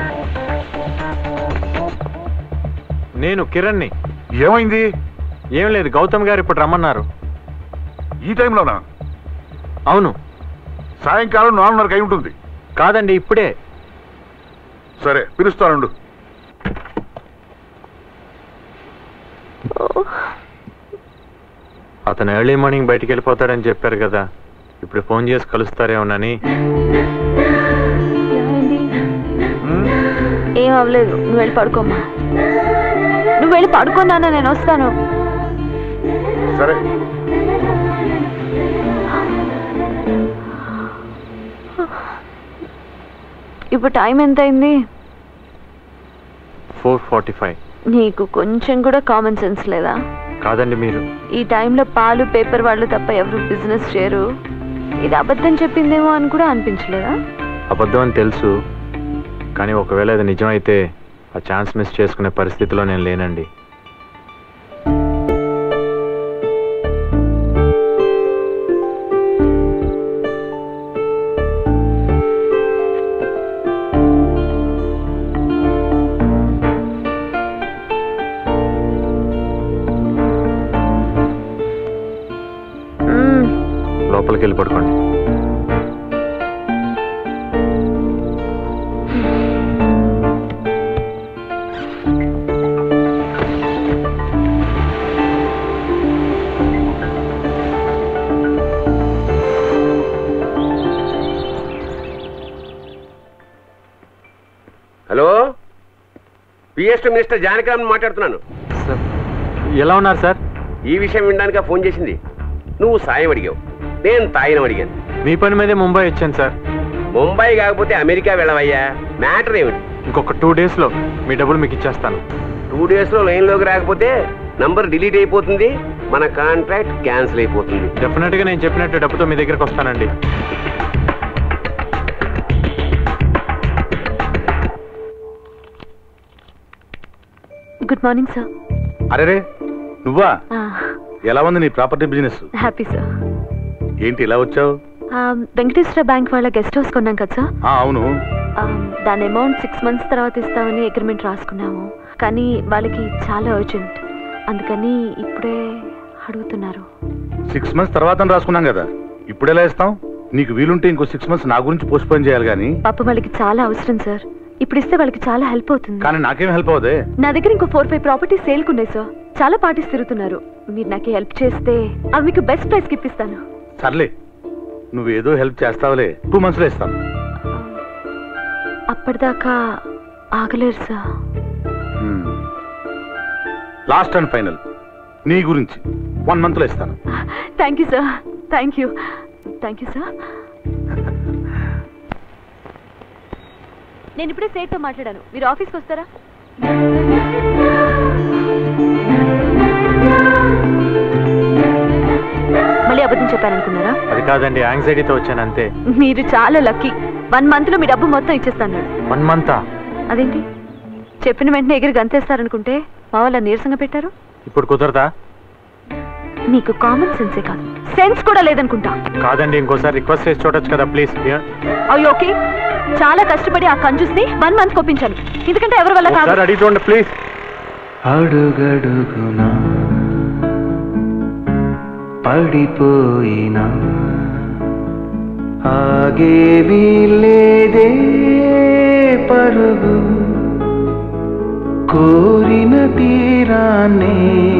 నేను కిరణ్ని. ఏమైంది? ఏం లేదు, గౌతమ్ గారు ఇప్పుడు రమ్మన్నారు. ఈ టైంలోనా? అవును. సాయంకాలం నాలుగున్నరకు అయి ఉంటుంది. కాదండి, ఇప్పుడే. సరే పిలుస్తానుండు. అతను ఎర్లీ మార్నింగ్ బయటికి వెళ్ళిపోతాడని చెప్పారు కదా, ఇప్పుడు ఫోన్ చేసి కలుస్తారేమోనని. ఏం అవ్వలేదు, నువ్వు వెళ్ళి పడుకోమ్మా. నువ్వు వెళ్ళి పడుకున్నానా, నేను వస్తాను. సరే. ఇప్పుడు టైం ఎంత అయింది? Four forty five. నీకు కొంచెం కూడా కామన్ సెన్స్ లేదా? కాదండి, మీరు ఈ టైంలో పాలు పేపర్ వాళ్ళు తప్ప ఎవరు బిజినెస్ చేయరు. ఇది అబద్ధం చెప్పిందేమో అని కూడా అనిపించలేదా? అబద్ధం అని తెలుసు, కానీ ఒకవేళ అది నిజమైతే ఆ ఛాన్స్ మిస్ చేసుకునే పరిస్థితిలో నేను లేనండి. లోపలికి వెళ్ళి పడుకోండి. హలో, పిఎస్టీ మినిస్టర్ జానకిరామన్ మాట్లాడుతున్నాను. ఎలా ఉన్నారు సార్? ఈ విషయం వినడానికి ఫోన్ చేసింది. నువ్వు సాయం అడిగావు, నేను తాయినం అడిగాను. మీ పని మీదే ముంబై వచ్చాను సార్. ముంబై కాకపోతే అమెరికా వెళ్ళవయ్యా. మ్యాటర్ ఏమిటి? ఇంకొక టూ డేస్ లో మీ డబ్బులు మీకు ఇచ్చేస్తాను. టూ డేస్ లో లైన్ లోకి రాకపోతే నంబర్ డిలీట్ అయిపోతుంది, మన కాంట్రాక్ట్ క్యాన్సిల్ అయిపోతుంది. డెఫినెట్ గా నేను చెప్పినట్టు డబ్బుతో మీ దగ్గరకు వస్తానండి. Good morning sir. అరే రే, నువ్వా? ఎలా ఉంది నీ ప్రాపర్టీ బిజినెస్? Happy sir. ఏంటి ఇలా వచ్చావు? వెంకటేశ్వర బ్యాంక్ వాళ్ళ గెస్ట్ హౌస్ కొన్నాం కదా సార్. అవును. దాని అమౌంట్ సిక్స్ మంత్స్ తర్వాత ఇస్తామని అగ్రిమెంట్ రాసుకున్నాము, కానీ వాళ్ళకి చాలా అర్జెంట్, అందుకని ఇప్పుడే అడుగుతున్నారు. సిక్స్ మంత్స్ తర్వాత రాసుకున్నాం కదా, ఇప్పుడు ఎలా ఇస్తాం? నీకు వీలుంటే ఇంకో సిక్స్ మంత్స్ నా గురించి పోస్ట్ పోన్ చేయాలి. కానీ పాప వాళ్ళకి చాలా అవసరం సార్, ఇప్పుడు ఇస్తే వాళ్ళకి చాలా హెల్ప్ అవుతుంది. కానీ నాకేం హెల్ప్ అవుదే? నా దగ్గర ఇంకో ఫోర్ ఫైవ్ ప్రాపర్టీస్ సేల్కున్నాయి సార్, చాలా పార్టీస్ తిరుగుతున్నారు. మీరు నాకు హెల్ప్ చేస్తే అవి మీకు బెస్ట్ ప్రైస్ కి ఇప్పిస్తాను. సర్లే, నువ్వు ఏదో హెల్ప్ చేస్తావులే, టూ మంత్స్ లో ఇస్తాను. అప్పటిదాకా ఆగలేరు సార్. లాస్ట్ అండ్ ఫైనల్, నీ గురించి వన్ మంత్ లో ఇస్తాను. Thank you sir, thank you thank you sir. నేను ఇప్పుడే సేట్తో మాట్లాడాను, మీరు ఆఫీస్కి వస్తారా? మళ్ళీ అబద్ధం చెప్పారనుకున్నారా? అది కాదండి, యాంగ్జైటీతో వచ్చాను అంతే. మీరు చాలా లక్కీ, వన్ మంత్ లో మీ డబ్బు మొత్తం ఇచ్చేస్తాను. వన్ మంతా? అదేంటి, చెప్పిన వెంటనే ఎగిరి గంతేస్తారనుకుంటే మా వాళ్ళ నీరసంగా పెట్టారు. ఇప్పుడు కుదరదా? మీకు కామన్ సెన్సే కాదు, సెన్స్ కూడా లేదనుకుంటా. కాదండి, ఇంకోసారి రిక్వెస్ట్ చేసి చూడొచ్చు కదా ప్లీజ్. ఓకే, చాలా కష్టపడి ఆ కంజూస్ని వన్ మంత్ కొప్పించాను. ఎందుకంటే ఎవరి వల్ల కాదు. అడిగి ప్లీజ్. అడుగడుగునా పడిపోయినా ఆగేవి లేదే పరుగు కోరిన తీరాన్నే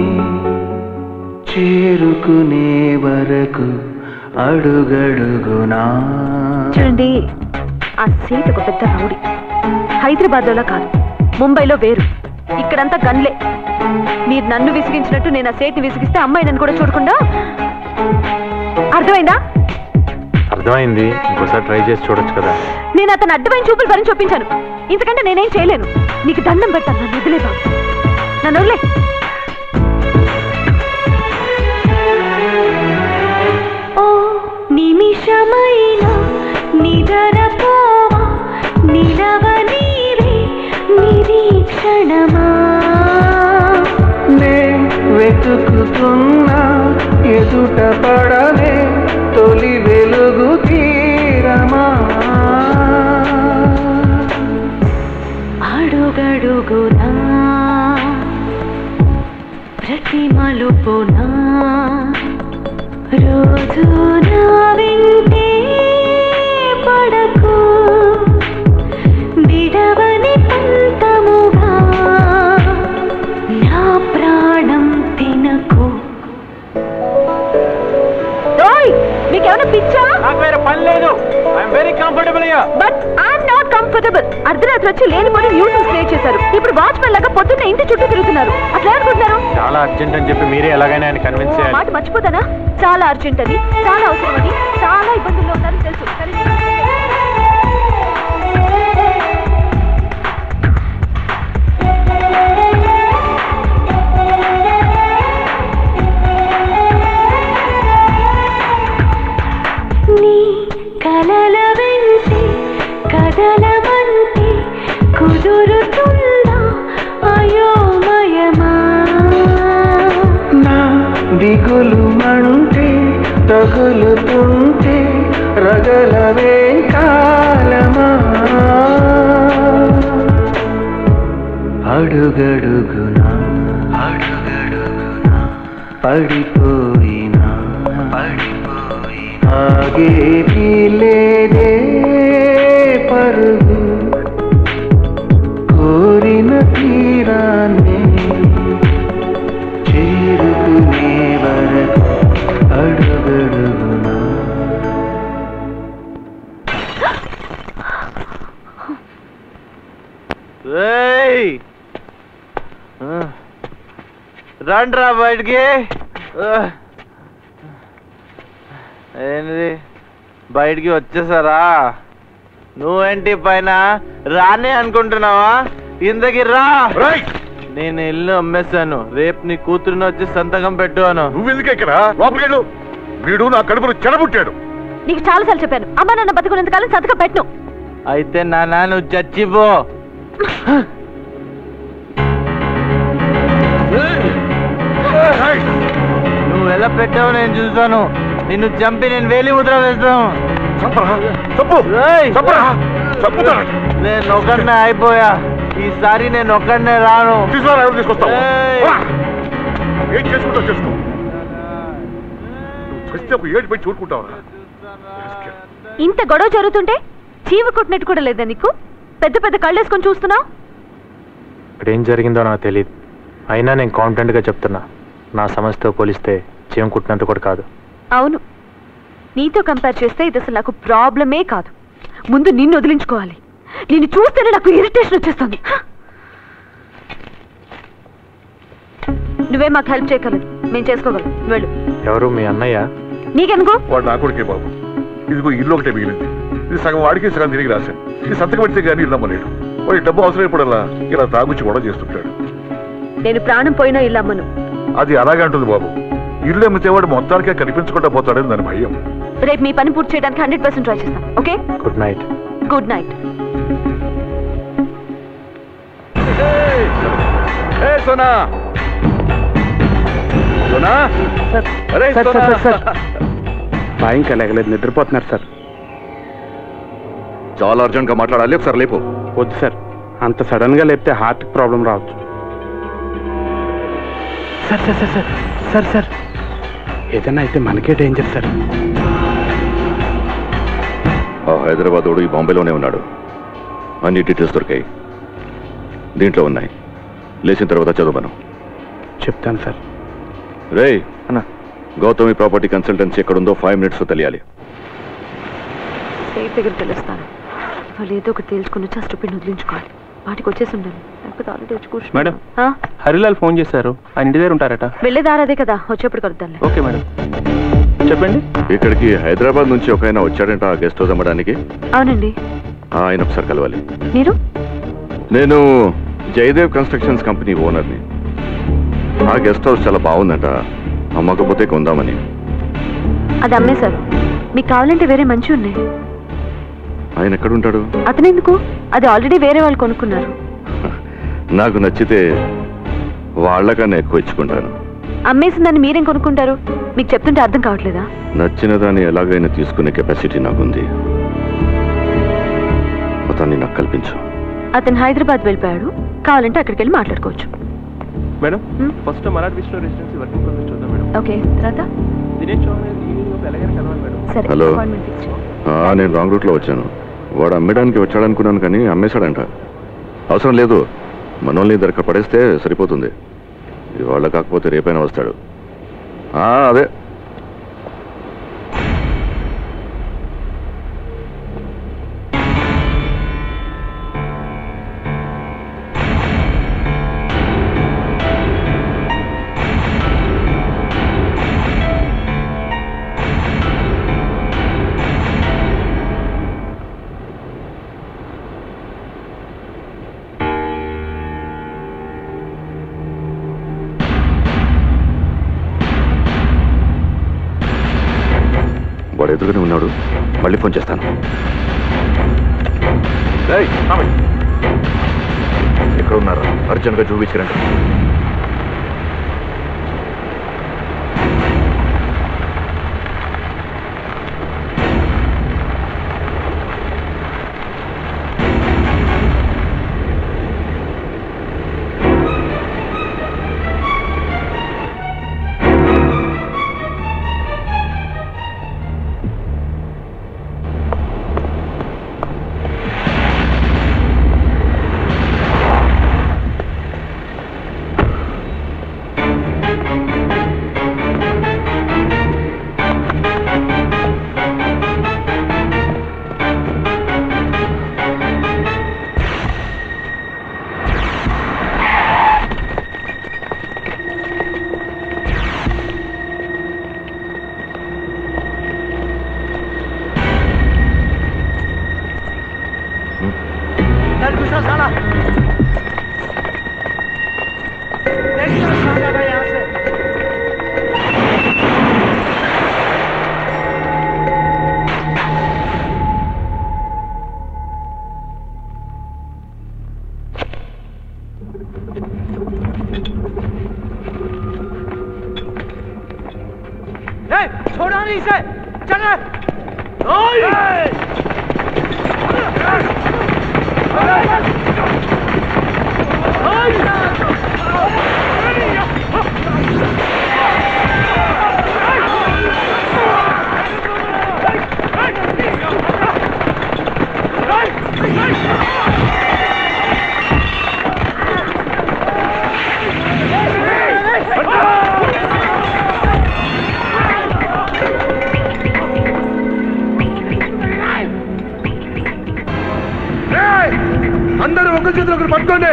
చేరుకునే వరకు అడుగడుగునా. చూడండి, ఆ సీట్ ఒక పెద్ద రౌడీ. హైదరాబాద్లో కాదు, ముంబైలో వేరు. ఇక్కడంతా గన్లే. మీరు నన్ను విసిగించినట్టు నేను ఆ సేట్ని విసిగిస్తే అమ్మాయి నన్ను కూడా చూడకుండా. అర్థమైందా? అర్థమైంది. ఇంకోసారి ట్రై చేసి చూడొచ్చు కదా. నేను అతను అడ్డమైన చూపులు భరించి చూపించాను. ఇంతకంటే నేనేం చేయలేను. నీకు దండం పెడతాను. నన్ను వదిలే బాబు, నన్ను వదిలే. ఓ నిమిషమైన నిదరపోవా నిలవనీవే నిరీక్షణమా. నే వెతుకుతున్నా ఎదుట పడలే తొలి వెలుగు తీరమా. అడుగడుగునా ప్రతి మలుపునా రోజు నా వెంటే పడకు విడవని పంతముగా నా ప్రాణం తినకు. మీకేమైనా పిచ్చా? నాకు వేరే పని లేదు. I'm very comfortable here. But I'm not comfortable. అర్ధరాత్రి వచ్చి లేనిపోని న్యూసెన్స్ క్రియేట్ చేశారు. ఇప్పుడు వాచ్మెన్ లాగా పొద్దున్న ఇంటి చుట్టూ తిరుగుతున్నారు. అట్లా అనుకుంటున్నారు? చాలా అర్జెంట్ అని చెప్పి మీరే ఎలాగైనా ఆయన కన్విన్స్ చేయాలి. మాట మర్చిపోతానా? చాలా అర్జెంట్ అని, చాలా అవసరం అని, చాలా ఇబ్బందుల్లో ఉన్నారని తెలుసు. నీ కలల వెంటే కదలమంటే కుదురుతుందా అయోమయమా. నా దిగులు మంటే తగులుతుంటే రగలవే కాలమా. అడుగడుగునా అడుగడుగునా పడిపోయినా పడిపోయినా ఆగేవి లేదే పరుగు కోరిన తీరాన్నే చేరుకునే వరకు అడుగడుగునా. రండ్రా బయటికి. ఏంటి బయటికి వచ్చేసారా? నువ్వేంటి పైన రానే అనుకుంటున్నావా? ఇంతకి రా. నేను ఇల్లు అమ్మేశాను. రేపు నీ కూతురుని వచ్చి సంతకం పెట్టాను. నువ్వెందుకు ఇక్కడ లోపలికెళ్ళు. వీడు నా కడుపును చెడబుట్టాడు. నీకు చాలా సార్లు చెప్పాను, అమ్మ నాన్న బతుకున్నంతకాలం సంతకం పెట్టను. అయితే నాన్న నువ్వు చచ్చిపో. నువ్వు ఎలా పెట్టావు నేను చూసాను. నిన్ను చంపి నేను వేలి ముద్ర వేస్తాను. నేను ఒక్కడనే అయిపోయా. ఈసారి నేను ఒక్కడనే రాను. ఏం చేసుకుంటావు చేసుకో. నువ్వు చస్తే ఒక ఏడు పెట్టి చూడుకుంటావురా. ఇంత గొడవ జరుగుతుంటే చీవ కొట్టినట్టు కూడా లేదా నీకు? పెద్ద పెద్ద కళ్ళేసుకొని చూస్తున్నావు. ఇక్కడ ఏం జరిగిందో నాకు తెలియదు. అయినా నేను కాన్ఫిడెంట్గా చెప్తున్నా, నా సమస్యతో పోలిస్తే చీమ కుట్టినంత కూడా కాదు. అవును, నీతో కంపేర్ చేస్తే ఇది అసలు నాకు ప్రాబ్లమే కాదు. ముందు నిన్ను వదిలించుకోవాలి. నిన్ను చూస్తేనే నాకు ఇరిటేషన్ వచ్చేస్తుంది. నువ్వే మాకు హెల్ప్ చేయగలరు, మేము చేసుకోగలం. వెళ్ళు. ఎవరు మీ అన్నయ్య? నీకెందుకు? వాడు నా కొడుకే బాబు. ఇదిగో ఇల్లు ఒకటే మిగిలింది. ఇది సగం వాడికి సగం తిరిగి రాశాను. ఇది సంతకం పెడితే కానీ ఇల్లు అమ్మలేడు. వాడి డబ్బు అవసరమైనప్పుడల్లా ఇలా తాగుచ్చి గొడవ చేస్తుంటాడు. నేను ప్రాణం పోయినా ఇల్లు అమ్మను. అది అలాగే అంటుంది బాబు. ఇల్లు అమ్మితే వాడు మొత్తానికే కనిపించకుండా పోతాడని దాని భయం. రేపు మీ పని పూర్తి చేయడానికి హండ్రెడ్ పర్సెంట్ ట్రై చేస్తాం. Okay, good night. Good night. Sona Sona అరే సార్ సార్ సార్ సార్ భయం కలగలేదు, నిద్రపోతున్నారు సార్. చాలా అర్జెంట్ గా మాట్లాడాలి, ఒకసారి లేపు. వద్దు సార్, అంత సడన్ గా లేపితే హార్ట్ ప్రాబ్లం రావచ్చు. Sir sir sir sir sir sir ఏదైనా అయితే మనకే డేంజర్ సార్. ఆ హైదరాబాద్ వాడు ఈ బాంబేలోనే ఉన్నాడు. అన్ని డీటెయిల్స్ దొరికాయి, దీంట్లో ఉన్నాయి. లేచిన తర్వాత చదవను. చెప్తాను సార్. రే అన్న, గౌతమి ప్రాపర్టీ కన్సల్టెన్సీ ఎక్కడుందో ఫైవ్ మినిట్స్ తెలియాలి. సేఫ్ దగ్గర తెలుస్తాను. వాళ్ళు ఏదో ఒకటి తేల్చుకుని వచ్చి ఆ స్టూపిడ్ని వదిలించుకోవాలి. వాటికి వచ్చేసి ఉండాలి, లేకపోతే ఆల్రెడీ వచ్చి కూర్చో. మేడం, హరిలాల్ ఫోన్ చేశారు, ఆయన ఇంటి దగ్గర ఉంటారట. వెళ్ళేదారదే కదా, వచ్చేప్పుడు కలుద్దాంలే. ఓకే మేడం, చెప్పండి. ఇక్కడికి హైదరాబాద్ నుంచి ఒక ఆయన వచ్చాడంట ఆ గెస్ట్ హౌస్ అమ్మడానికి. అవునండి. ఆయన ఒకసారి కలవాలి. మీరు? నేను జయదేవ్ కన్స్ట్రక్షన్స్ కంపెనీ ఓనర్ని. ఆ గెస్ట్ హౌస్ చాలా బాగుందంట, అమ్మకపోతే కొందామని. అది అమ్మేశారు, మీకు కావాలంటే వేరే మంచి ఉన్నాయి. ఆయన ఎక్కడుంటాడు? అతనెందుకు, అది ఆల్రెడీ వేరే వాళ్ళు కొనుక్కున్నారు. నాకు నచ్చితే వాళ్ళకన్నా ఎక్కువ ఇచ్చుకుంటాను. అమ్మేసిందని మీరేం కొనుక్కుంటారు? మీకు చెప్తుంటే అర్థం కావట్లేదా? నచ్చిన దాన్ని ఎలాగైనా తీసుకునే కెపాసిటీ నాకుంది. అతన్ని నాకు కల్పించు. అతను హైదరాబాద్ వెళ్ళిపోయాడు, కావాలంటే అక్కడికి వెళ్ళి మాట్లాడుకోవచ్చు. మేడం, ఫస్ట్ మరాఠ్ విష్ణు రెసిడెన్సీ వర్కింగ్ ప్రోగ్రెస్ చూద్దాం మేడం. ఓకే, తర్వాత దినేష్ చౌహాన్ ఈవినింగ్ లోపు ఎలాగైనా కలవాలి మేడం. సరే, హలో. అపాయింట్మెంట్ ఫిక్స్ చేయండి. నేను రాంగ్ రూట్లో వచ్చాను. వాడు అమ్మడానికి వచ్చాడనుకున్నాను కానీ అమ్మేశాడంట. అవసరం లేదు, మనోల్ని దగ్గర పడేస్తే సరిపోతుంది. ఇవాళ కాకపోతే రేపైనా వస్తాడు. అదే వాడు ఎదురుగానే ఉన్నాడు. మళ్ళీ ఫోన్ చేస్తాను. ఎక్కడ ఉన్నారా? అర్జెంట్గా చూపించరండి. छोड़ा नहीं इसे, चल అందరూ ఒక చేతులు ఒకరు పట్టుకోండి.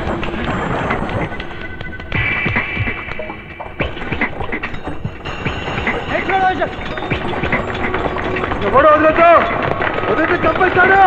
ఎవడో వదలొద్దు, వదిలితే చంపేస్తాడు.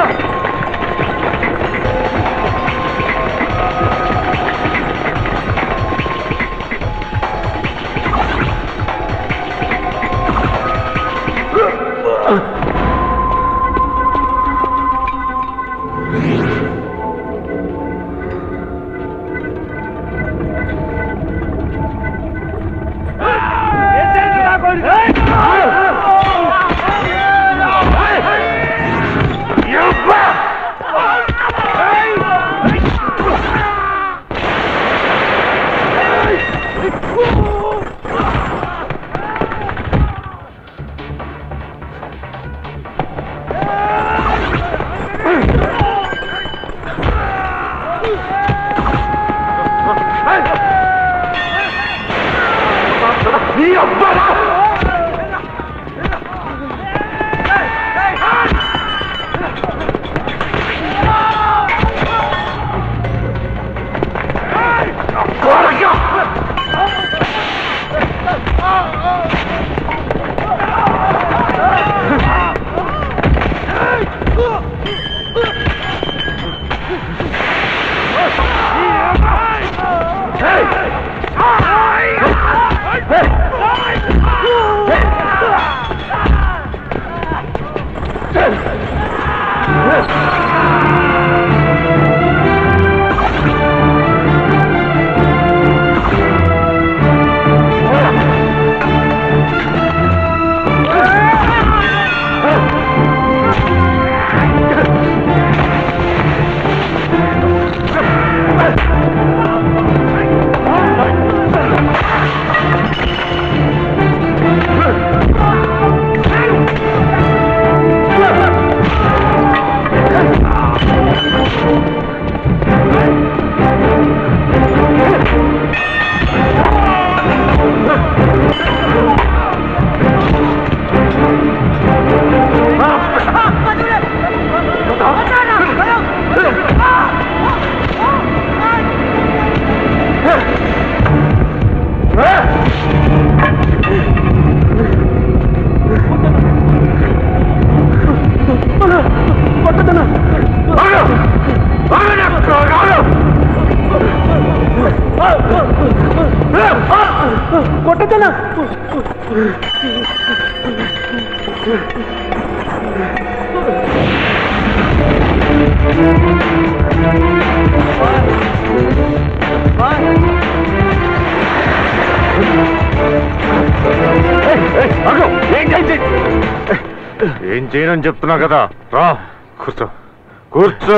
You ఏం చేయనని చెప్తున్నా కదా, రా కూర్చో కూర్చో.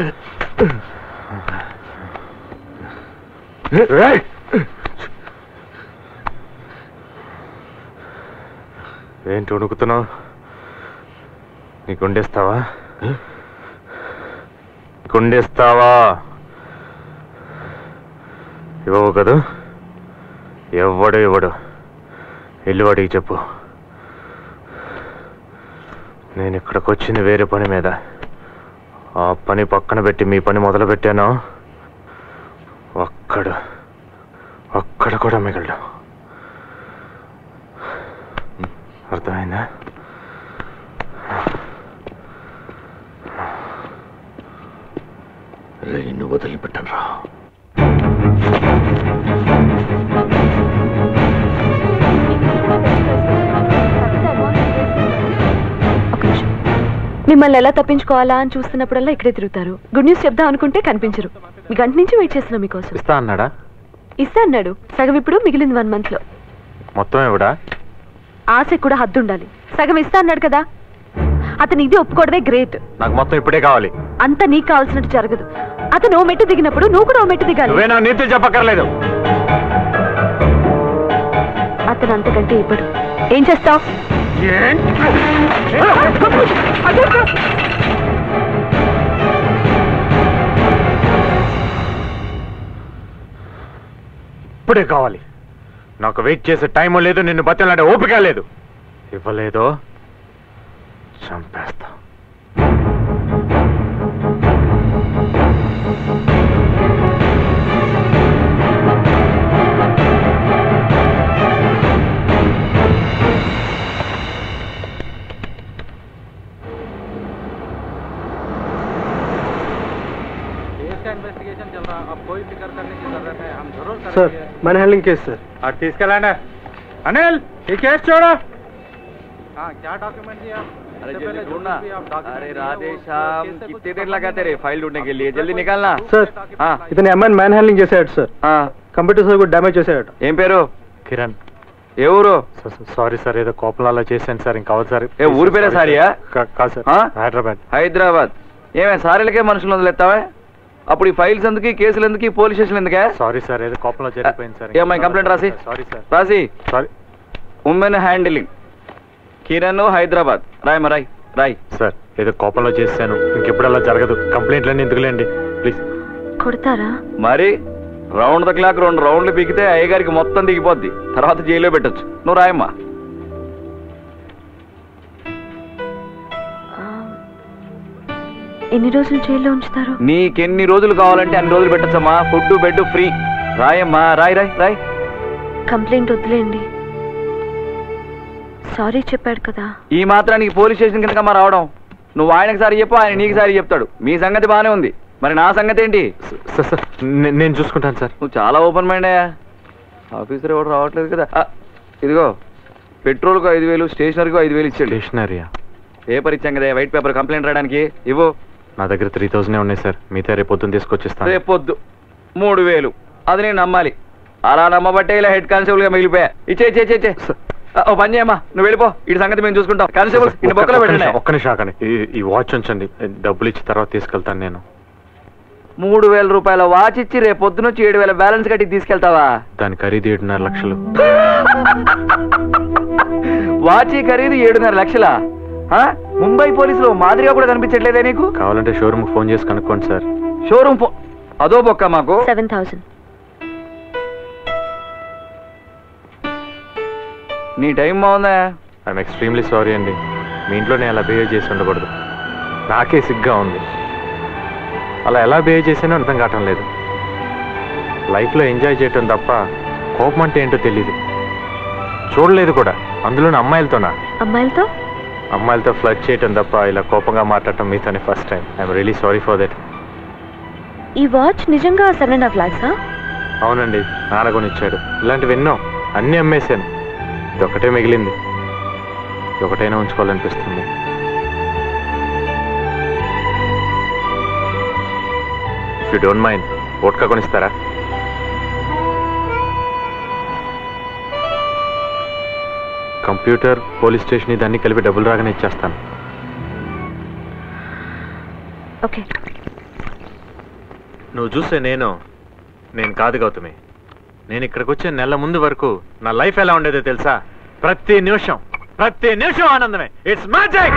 ఏంటి వణుకుతున్నావు? నీకు వండేస్తావా కొండేస్తావా? ఇవ్వవు కదా? ఎవడు ఇవ్వడు. ఎల్లువాడికి చెప్పు. నేను ఇక్కడికి వచ్చింది వేరే పని మీద. ఆ పని పక్కన పెట్టి మీ పని మొదలు పెట్టాను, ఒక్కడు ఒక్కడ కూడా మిగలడు. అర్థమైందా? రైలు వదిలిపెట్టను రా. మిమ్మల్ని ఎలా తప్పించుకోవాలా అని చూస్తున్నప్పుడల్లా ఇక్కడే తిరుగుతారు. గుడ్ న్యూస్ చెప్దాం అనుకుంటే కనిపించరు. మీ గంట నుంచి వెయిట్ చేస్తున్నా మీకోసం. ఇస్తా అన్నాడా? ఇస్తా అన్నాడు. సగం ఇప్పుడు, మిగిలింది వన్ మంత్ లో. మొత్తం ఎవడా? ఆశ కూడా హద్దు ఉండాలి. సగం ఇస్తా అన్నాడు కదా, అతను ఇది ఒప్పుకోవడమే గ్రేట్. నాకు మొత్తం ఇప్పుడే కావాలి. అంతా నీకు కావాల్సినట్టు జరగదు. అతను ఓ మెట్టు దిగినప్పుడు నువ్వు కూడా ఓ మెట్టు దిగాలి. నువ్వే నా నీతి చెప్పక్కర్లేదు. అతను అంతకంటే ఇప్పుడు ఏం చేస్తావు? ఇప్పుడే కావాలి. నాకు వెయిట్ చేసే టైం లేదు, నిన్ను బతిలాడే ఓపిక లేదు. ఇవ్వలేదో చంపేస్తా. సార్ మన హ్యాండ్లింగ్ కేసు సార్. అది తీసుకెళ్ళండి. అనిల్, ఈ కేసు చూడు. अरे जल्दी ढूंढना। अरे राधे श्याम, कितने देर लगाते रहे फाइल ढूंढने के लिए? जल्दी निकालना। సార్ ఇతని అమ్మాయిని మ్యాన్ హ్యాండ్లింగ్ చేసాడు సార్. కంప్యూటర్ సార్ కూడా డ్యామేజ్ చేసాడు. ఏం పేరు? కిరణ్. ఏ ఊరు? సారీ సార్, ఏదో కోపంలో అలా చేశాను సార్. ఇంకా అవదు సార్. ఏ ఊరు పేరే సారియా? కాదు సార్, హైదరాబాద్. హైదరాబాద్ ఏమే సారీలకే మనుషులు వదిలేస్తావా? అప్పుడు ఈ ఫైల్స్ ఎందుకు, ఈ కేసులు ఎందుకు, ఈ పోలీస్ స్టేషన్ ఎందుకే? సారీ సార్, ఏదో కోపంలో జరిగిపోయింది సార్. ఏమై కంప్లైంట్ రాసి. Sorry sir. రాసి. Sorry. Women handling Kiran Hyderabad. రాయ్ రాయ్ రాయ్. సార్ ఏదో కోపంలో చేశాను, ఇంకెప్పుడు అలా జరగదు. కంప్లైంట్లన్నీ ఎందుకులేండి ప్లీజ్. కొడతారా? మరి రౌండ్ ద క్లాక్ రెండు రౌండ్లు పీకితే అయ్యగారికి మొత్తం దిగిపోద్ది. తర్వాత జైల్లో పెట్టచ్చు. నువ్వు రాయమ్మా. ఎన్ని రోజులు జైల్లో ఉంచుతారు? నీకెన్ని రోజులు కావాలంటే అన్ని రోజులు పెట్టచ్చమ్మా. Food bed free. రాయమ్మా, రాయ్ రాయ్ రాయ్. కంప్లైంట్ వదిలేండి. సారీ చెప్పాడు కదా. ఈ మాత్రానికి పోలీస్ స్టేషన్ కింద మా రావడం? నువ్వు ఆయనకి సారి చెప్పు, ఆయన నీకు సారి చెప్తాడు. మీ సంగతి బానే ఉంది, మరి నా సంగతి ఏంటి? నేను చూసుకుంటాను సార్. నువ్వు చాలా ఓపెన్ మైండ్ అయ్యా. ఆఫీసర్ ఎవరు రావట్లేదు కదా. ఇదిగో పెట్రోల్కు ఐదు వేలు, స్టేషనరీకి ఐదు వేలు ఇచ్చాడు. స్టేషనరీయా? పేపర్ ఇచ్చాం కదా, వైట్ పేపర్ కంప్లైంట్ రాయడానికి. ఇవ్వు. నా దగ్గర త్రీ థౌసండ్ ఉన్నాయి సార్. మిగతా రేపు పొద్దున్న తీసుకొచ్చిస్తాను. రేపొద్దు మూడు వేలు. అది నేను నమ్మాలి. అలా నమ్మబట్టే ఇలా హెడ్ కానిస్టేబుల్ గా మిగిలిపోయా. ఇచ్చే ఇచ్చే ఇచ్చే. ఓ పని చేయమ్మా, నువ్వు వెళ్ళిపో. ఇటు సంగతి మేము చూసుకుంటాం. కానిస్టేబుల్ ఇన్ని బొక్కలో పెట్టండి. ఒక్క నిమిషం ఆగండి. ఈ వాచ్ ఉంచండి, డబ్బులు ఇచ్చి తర్వాత తీసుకెళ్తాను నేను. మూడు వేల రూపాయల వాచ్ ఇచ్చి రేపు పొద్దునొచ్చి ఏడు వేల బ్యాలెన్స్ కట్టి తీసుకెళ్తావా? దాని ఖరీదు ఏడున్నర లక్షలు. వాచి ఖరీదు ఏడున్నర లక్షలా? ముంబై పోలీసులు మాదిరిగా కూడా కనిపించట్లేదే నీకు? కావాలంటే షోరూమ్ ఫోన్ చేసి కనుక్కోండి సార్. షోరూమ్ ఫోన్ అదో బొక్క మాకు. Seven thousand. నీ టైం బాగుందా? ఐఎమ్ ఎక్స్ట్రీమ్లీ సారీ అండి. మీ ఇంట్లో నేను అలా బిహేవ్ చేసి ఉండకూడదు. నాకే సిగ్గా ఉంది. అలా ఎలా బిహేవ్ చేసానో అర్థం కావటం లేదు. లైఫ్లో ఎంజాయ్ చేయటం తప్ప కోపం అంటే ఏంటో తెలీదు. చూడలేదు కూడా, అందులో అమ్మాయిలతోనా? అమ్మాయిలతో అమ్మాయిలతో ఫ్లర్ట్ చేయటం తప్ప ఇలా కోపంగా మాట్లాడటం మీతోనే first time. I'm really sorry for that. ఈ వాచ్ నిజంగా సెవెన్ అండ్ హాఫ్ లాక్సా? అవునండి, నాన్న కొనిచ్చాడు. ఇలాంటివి ఎన్నో, అన్నీ అమ్మేశాను. ఇదొకటే మిగిలింది. ఒకటైనా ఉంచుకోవాలనిపిస్తుంది. If you don't mind vodka కొనిస్తారా? కంప్యూటర్, పోలీస్ స్టేషన్ ఇదన్నీ కలిపి డబ్బులు రాగానే ఇచ్చేస్తాను. ఓకే. నువ్వు చూస్తే నేను నేను కాదు గౌతమి. నేను ఇక్కడికి వచ్చే నెల ముందు వరకు నా లైఫ్ ఎలా ఉండేదో తెలుసా? ప్రతి నిమిషం ప్రతి నిమిషం ఆనందమే. It's magic.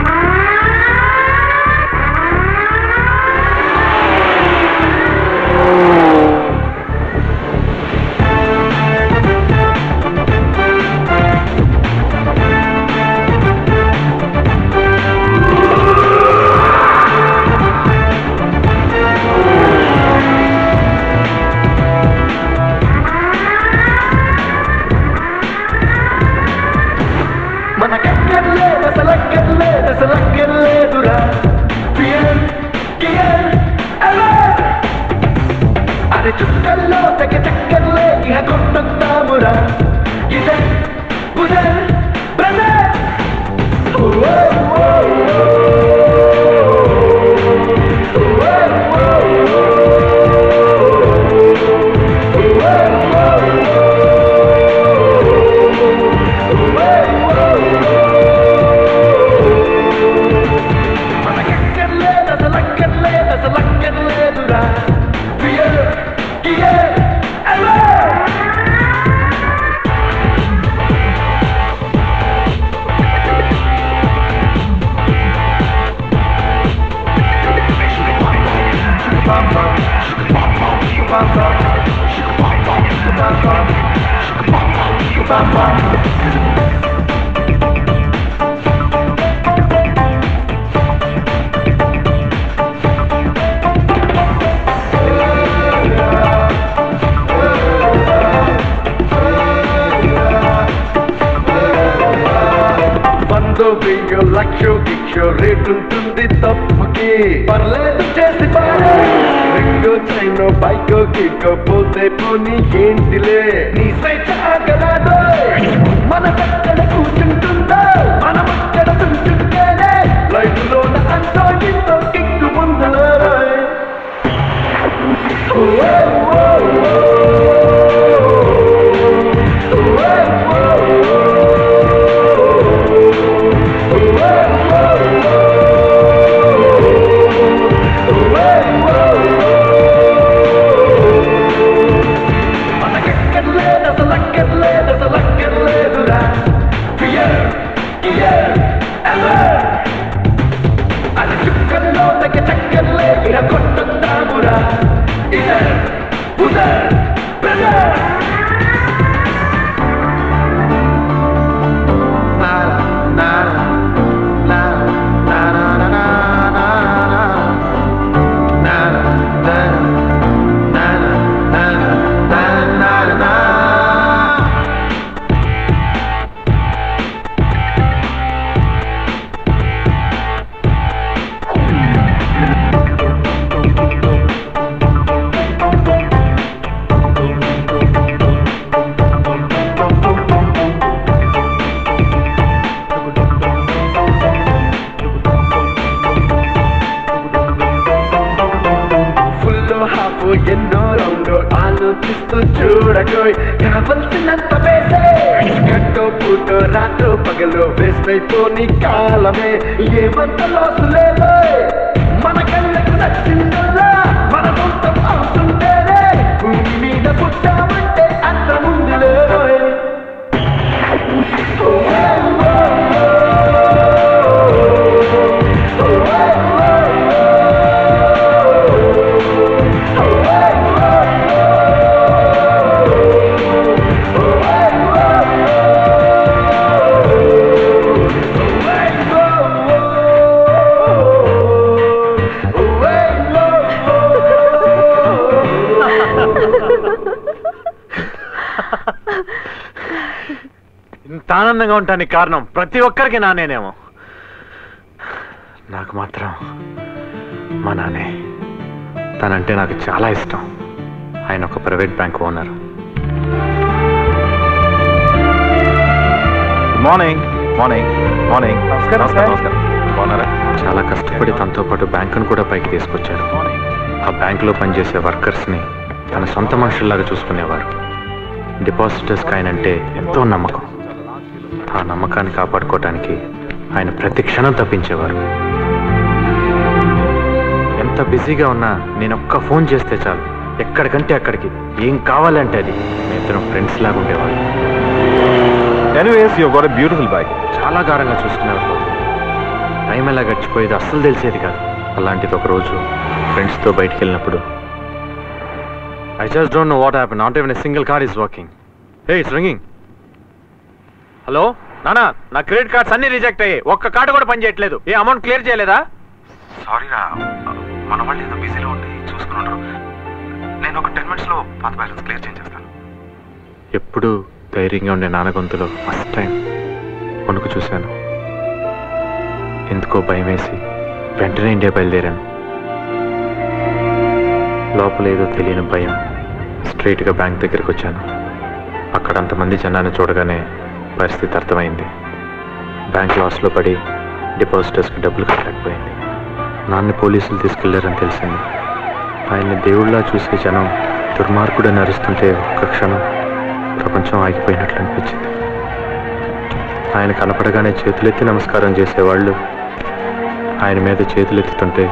ఇంత ఆనందంగా ఉంటానికి కారణం ప్రతి ఒక్కరికి నానేనేమో. నాకు మాత్రం మా నాన్నే. తనంటే నాకు చాలా ఇష్టం. ఆయన ఒక private bank owner. Morning morning morning నమస్కారం నమస్కారం బాగున్నారా? చాలా కష్టపడి తనతో పాటు బ్యాంకును కూడా పైకి తీసుకొచ్చారు. ఆ బ్యాంకులో పనిచేసే వర్కర్స్ని తన సొంత మనుషుల్లాగా చూసుకునేవారు. డిపాజిటర్స్కి ఆయన అంటే ఎంతో నమ్మకం. ఆ నమ్మకాన్ని కాపాడుకోవడానికి ఆయన ప్రతి క్షణం తప్పించేవారు. ఎంత బిజీగా ఉన్నా నేను ఒక్క ఫోన్ చేస్తే చాలు, ఎక్కడికంటే అక్కడికి, ఏం కావాలంటే అది. మీ ఇద్దరం ఫ్రెండ్స్ లాగా ఉండేవారు. Anyways you got a beautiful bag. చాలా గారంగా చూసుకునేవారు. టైం ఎలా గడిచిపోయేది అస్సలు తెలిసేది కాదు. అలాంటిది ఒక రోజు ఫ్రెండ్స్తో బయటికి వెళ్ళినప్పుడు I just don't know what happen. Not even a single card is working. Hey it's ringing. Hello నానా, నా క్రెడిట్ కార్డ్స్ అన్ని రిజెక్ట్ అయ్యాయి. ఒక్క కార్డు కూడా పని చేయట్లేదు. ఏ అమౌంట్ క్లియర్ చేయలేదా? సారీ రా, మన వాళ్ళు ఏదో బిజీలో ఉండి చూసుకున్నారు. నేను ఒక టెన్ మినిట్స్లో పాత బ్యాలెన్స్ క్లియర్ చేసేస్తాను. ఎప్పుడు ధైర్యంగా ఉండే నాన్న గొంతులో ఫస్ట్ టైం వణుకు చూశాను. ఎందుకో భయం వేసి వెంటనే ఇండియా బయలుదేరాను. లోపల ఏదో తెలియని భయం. స్ట్రైట్గా బ్యాంక్ దగ్గరికి వచ్చాను. అక్కడ అంతమంది జనాన్ని చూడగానే పరిస్థితి అర్థమైంది. బ్యాంక్ లాస్లో పడి డిపాజిటర్స్కి డబ్బులు కట్టలేకపోయింది. నాన్న పోలీసులు తీసుకెళ్లారని తెలిసింది. ఆయన్ని దేవుళ్ళ చూసే జనం దుర్మార్గుడని అరుస్తుంటే ఒక్క క్షణం ప్రపంచం ఆగిపోయినట్లు అనిపించింది. ఆయన కనపడగానే చేతులెత్తి నమస్కారం చేసేవాళ్ళు ఆయన మీద చేతులెత్తుతుంటే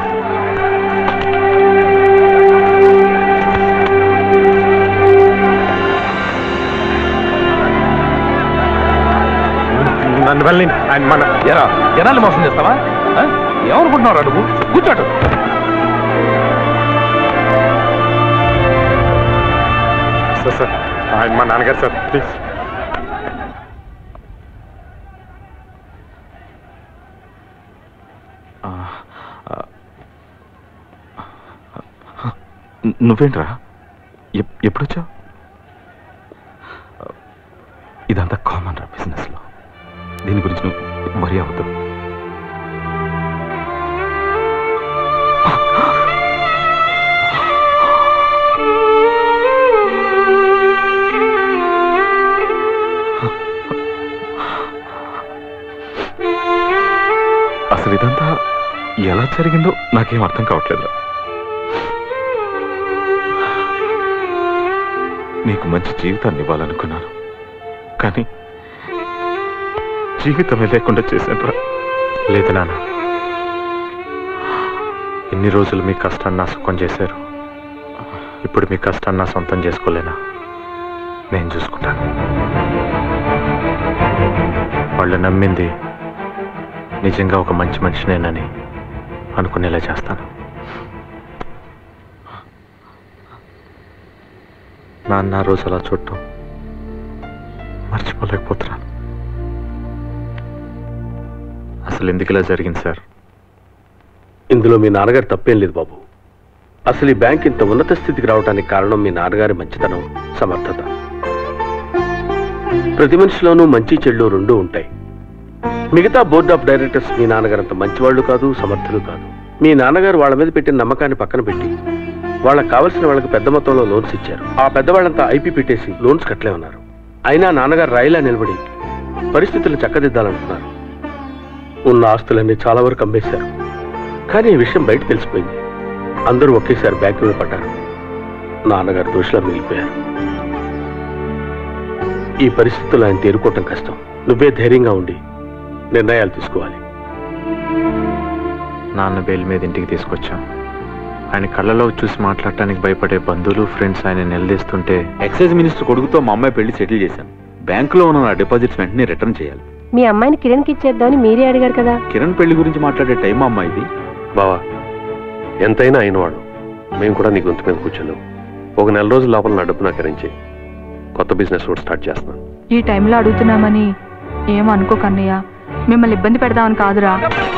నన్ను వెళ్ళి ఆయన మన ఎరా జనాలు మోసం చేస్తావా? ఏమనుకుంటున్నావు అడుగు కూర్చోటు. సార్ సార్ ఆయన మా నాన్నగారు సార్, ప్లీజ్. నువ్వేంట్రా ఎప్పుడొచ్చావు? ఇదంతా కామన్ రా బిజినెస్లో. దీని గురించి నువ్వు వరి అవ్వద్దు. అసలు ఇదంతా ఎలా జరిగిందో నాకేం అర్థం కావట్లేదు. నీకు మంచి జీవితాన్ని ఇవ్వాలనుకున్నాను, కానీ జీవితమే లేకుండా చేశాను రా. లేదు నాన్న, ఎన్ని రోజులు మీ కష్టాన్ని నా సుఖం చేశారు. ఇప్పుడు మీ కష్టాన్ని నా సొంతం చేసుకోలేనా? నేను చూసుకుంటాను. వాళ్ళు నమ్మింది నిజంగా ఒక మంచి మనిషినేనని అనుకునేలా చేస్తాను. నాన్న రోజు అలా చూడటం మర్చిపోలేకపోతున్నాను. అసలు ఎందుకు ఇలా జరిగింది సార్? ఇందులో మీ నాన్నగారు తప్పేం లేదు బాబు. అసలు ఈ బ్యాంక్ ఇంత ఉన్నత స్థితికి రావడానికి కారణం మీ నాన్నగారి మంచితనం, సమర్థత. ప్రతి మనిషిలోనూ మంచి చెడు రెండూ ఉంటాయి. మిగతా బోర్డ్ ఆఫ్ డైరెక్టర్స్ మీ నాన్నగారు అంత మంచివాళ్ళు కాదు, సమర్థులు కాదు. మీ నాన్నగారు వాళ్ళ మీద పెట్టిన నమ్మకాన్ని పక్కన పెట్టి వాళ్ళకి కావలసిన వాళ్ళకి పెద్ద మొత్తంలో లోన్స్ ఇచ్చారు. ఆ పెద్దవాళ్ళంతా ఐపీ పెట్టేసి లోన్స్ కట్టలే ఉన్నారు. అయినా నాన్నగారు రాయిలా నిలబడి పరిస్థితులను చక్కదిద్దాలనుకున్నారు. ఉన్న ఆస్తులన్నీ చాలా వరకు అమ్మేశారు. కానీ ఈ విషయం బయట తెలిసిపోయింది. అందరూ ఒకేసారి బ్యాంకు మీద పడ్డారు. నాన్నగారు దోషులా మిగిలిపోయారు. ఈ పరిస్థితుల్లో ఆయన తేరుకోవటం కష్టం. నువ్వే ధైర్యంగా ఉండి నిర్ణయాలు తీసుకోవాలి. నాన్న బెయిల్ మీద ఇంటికి తీసుకొచ్చాం. ఆయన కళ్ళలో చూసి మాట్లాడటానికి భయపడే బంధువులు, ఫ్రెండ్స్ ఆయన నిలదీస్తుంటే ఎక్సైజ్ మినిస్టర్ కొడుకుతో మా అమ్మాయి పెళ్లి సెటిల్ చేశాను. బ్యాంకులో ఉన్న నా డిపాజిట్స్ వెంటనే రిటర్న్ చేయాలి. మీ అమ్మాయిని కిరణ్కి ఇచ్చేద్దామని మీరే అడిగారు కదా. కిరణ్ పెళ్లి గురించి మాట్లాడే టైం అమ్మా ఇది. బావా, ఎంతైనా అయినవాడు. మేము కూడా నీ గొంతు మీద కూర్చున్నాం. ఒక నెల రోజుల లోపల నా డబ్బు నాకు అరేంజ్ చేయి. కొత్త బిజినెస్ కూడా స్టార్ట్ చేస్తున్నాను. ఈ టైంలో అడుగుతున్నామని ఏం అనుకోకన్నయ్య. మిమ్మల్ని ఇబ్బంది పెడదామని కాదురా.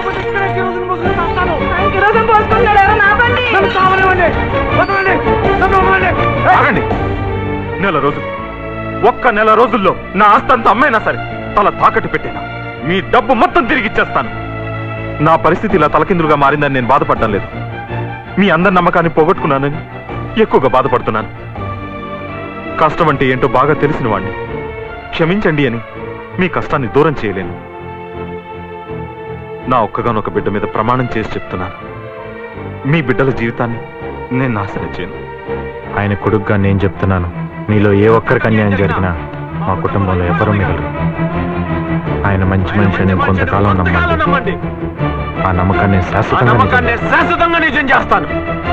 ఆగండి. నెల రోజులు, ఒక్క నెల రోజుల్లో నా ఆస్తంతా అమ్మైనా సరే తల తాకట్టు పెట్టేనా మీ డబ్బు మొత్తం తిరిగి ఇచ్చేస్తాను. నా పరిస్థితి ఇలా తలకిందులుగా మారిందని నేను బాధపడడం లేదు. మీ అందరి నమ్మకాన్ని పోగొట్టుకున్నానని ఎక్కువగా బాధపడుతున్నాను. కష్టం అంటే ఏంటో బాగా తెలిసిన వాడిని. క్షమించండి అని మీ కష్టాన్ని దూరం చేయలేను. నా ఒక్కగానొక బిడ్డ మీద ప్రమాణం చేసి చెప్తున్నాను, మీ బిడ్డల జీవితాన్ని నేను నాశనం చేయను. ఆయన కొడుకుగా నేను చెప్తున్నాను, మీలో ఏ ఒక్కరికి అన్యాయం జరిగినా మా కుటుంబంలో ఎవరూ మిగలరు. ఆయన మంచి మనిషి అని కొంతకాలం నమ్మండి. ఆ నమ్మకాన్ని శాశ్వతంగా శాశ్వతంగా నిజం చేస్తాను.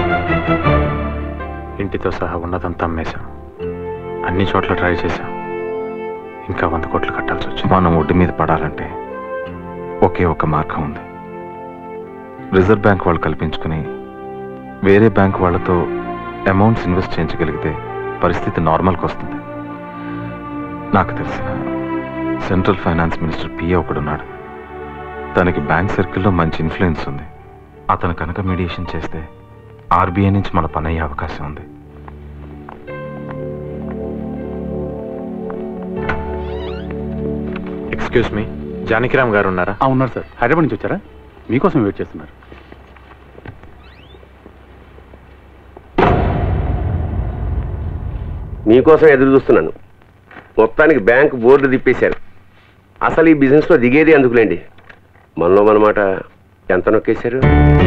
ఇంటితో సహా ఉన్నదంతా అమ్మేశాం. అన్ని చోట్ల ట్రై చేశాం. ఇంకా వంద కోట్లు కట్టాల్సి వచ్చింది. మనం ఒడ్డు మీద పడాలంటే ఒకే ఒక మార్గం ఉంది. రిజర్వ్ బ్యాంక్ వాళ్ళు కల్పించుకుని వేరే బ్యాంక్ వాళ్ళతో అమౌంట్స్ ఇన్వెస్ట్ చేయించగలిగితే పరిస్థితి నార్మల్కి వస్తుంది. నాకు తెలిసిన సెంట్రల్ ఫైనాన్స్ మినిస్టర్ పిఏ ఒకడున్నాడు. తనకి బ్యాంక్ సర్కిల్లో మంచి ఇన్ఫ్లుయెన్స్ ఉంది. అతను కనుక మీడియేషన్ చేస్తే ఆర్బీఐ నుంచి మన పని అయ్యే అవకాశం ఉంది. ఎక్స్క్యూజ్ మీ, జానకిరామ్ గారు ఉన్నారా? ఉన్నారు సార్. హైదరాబాద్ నుంచి వచ్చారా? మీకోసం వెయిట్ చేస్తున్నారు. మీకోసం ఎదురు చూస్తున్నాను. మొత్తానికి బ్యాంక్ బోర్డు తిప్పేశారు. అసలు ఈ బిజినెస్లో దిగేది అందుకులేండి. మనలో మనమాట ఎంత నొక్కేశారు.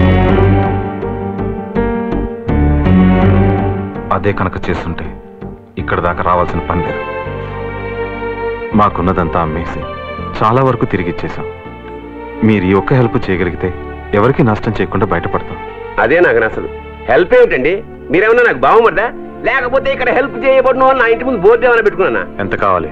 అదే కనుక చేస్తుంటే ఇక్కడ దాకా రావాల్సిన పని లేదు. మాకున్నదంతా అమ్మేసి చాలా వరకు తిరిగి ఇచ్చేసాం. మీరు ఈ ఒక్క హెల్ప్ చేయగలిగితే ఎవరికి నష్టం చేయకుండా బయటపడతాం. అదే నాకు నచ్చదు. హెల్ప్ ఏమిటండి? మీరేమన్నా నాకు బాగుమర్దా? లేకపోతే ఇక్కడ హెల్ప్ చేయబడిన వాళ్ళు నా ఇంటి ముందు బోర్డు ఏమైనా పెట్టుకున్నా? ఎంత కావాలి?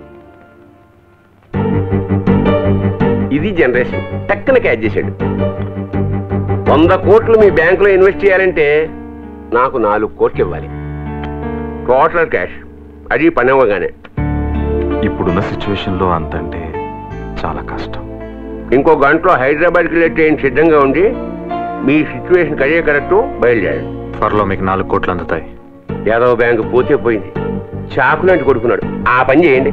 ఇది జనరేషన్ టక్కన క్యాచ్ చేశాడు. వంద కోట్లు మీ బ్యాంకులో ఇన్వెస్ట్ చేయాలంటే నాకు నాలుగు కోట్లు ఇవ్వాలి. టోటల్ క్యాష్, అది పని అవ్వగానే. ఇప్పుడున్న సిచ్యువేషన్లో అంతంటే చాలా కష్టం. ఇంకో గంటలో హైదరాబాద్కి వెళ్ళే ట్రైన్ సిద్ధంగా ఉండి మీ సిచ్యువేషన్ అదే కరెక్ట్ బయలుదేరండి. త్వరలో మీకు నాలుగు కోట్లు అందుతాయి. యాదవ్ బ్యాంకు పోతే పోయింది. చాకులాంటి కొడుకున్నాడు. ఆ పని చేయండి.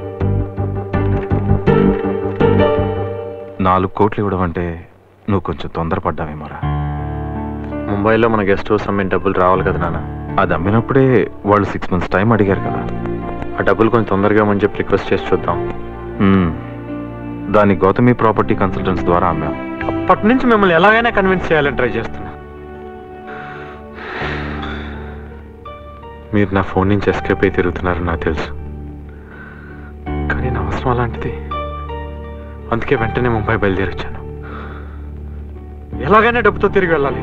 నాలుగు కోట్లు ఇవ్వడం అంటే నువ్వు కొంచెం తొందరపడ్డావేమోరా. ముంబైలో మన గెస్ట్ హౌస్ అమ్మిన డబ్బులు రావాలి కదా నాన్న. అది అమ్మినప్పుడే వాళ్ళు సిక్స్ మంత్స్ టైం అడిగారు కదా. ఆ డబ్బులు కొంచెం తొందరగా అని చెప్పి రిక్వెస్ట్ చేసి చూద్దాం. దాన్ని గౌతమి ప్రాపర్టీ కన్సల్టెంట్స్ ద్వారా అమ్మాం. అప్పటి నుంచి మిమ్మల్ని ఎలాగైనా కన్విన్స్ చేయాలని ట్రై చేస్తున్నా. మీరు నా ఫోన్ నుంచి ఎస్కేప్ అయి తిరుగుతున్నారని నాకు తెలుసు. కానీ నా అవసరం అలాంటిది. అందుకే వెంటనే ముంబై బయలుదేరొచ్చాను. ఎలాగైనా డబ్బుతో తిరిగి వెళ్ళాలి.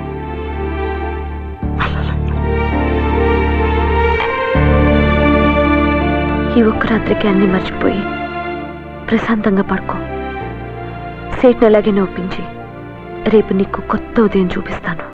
ఈ ఒక్క రాత్రికి అన్ని మర్చిపోయి ప్రశాంతంగా పడుకో. సేట్ని ఎలాగైనా ఒప్పించి రేపు నీకు కొత్త ఉదయం చూపిస్తాను.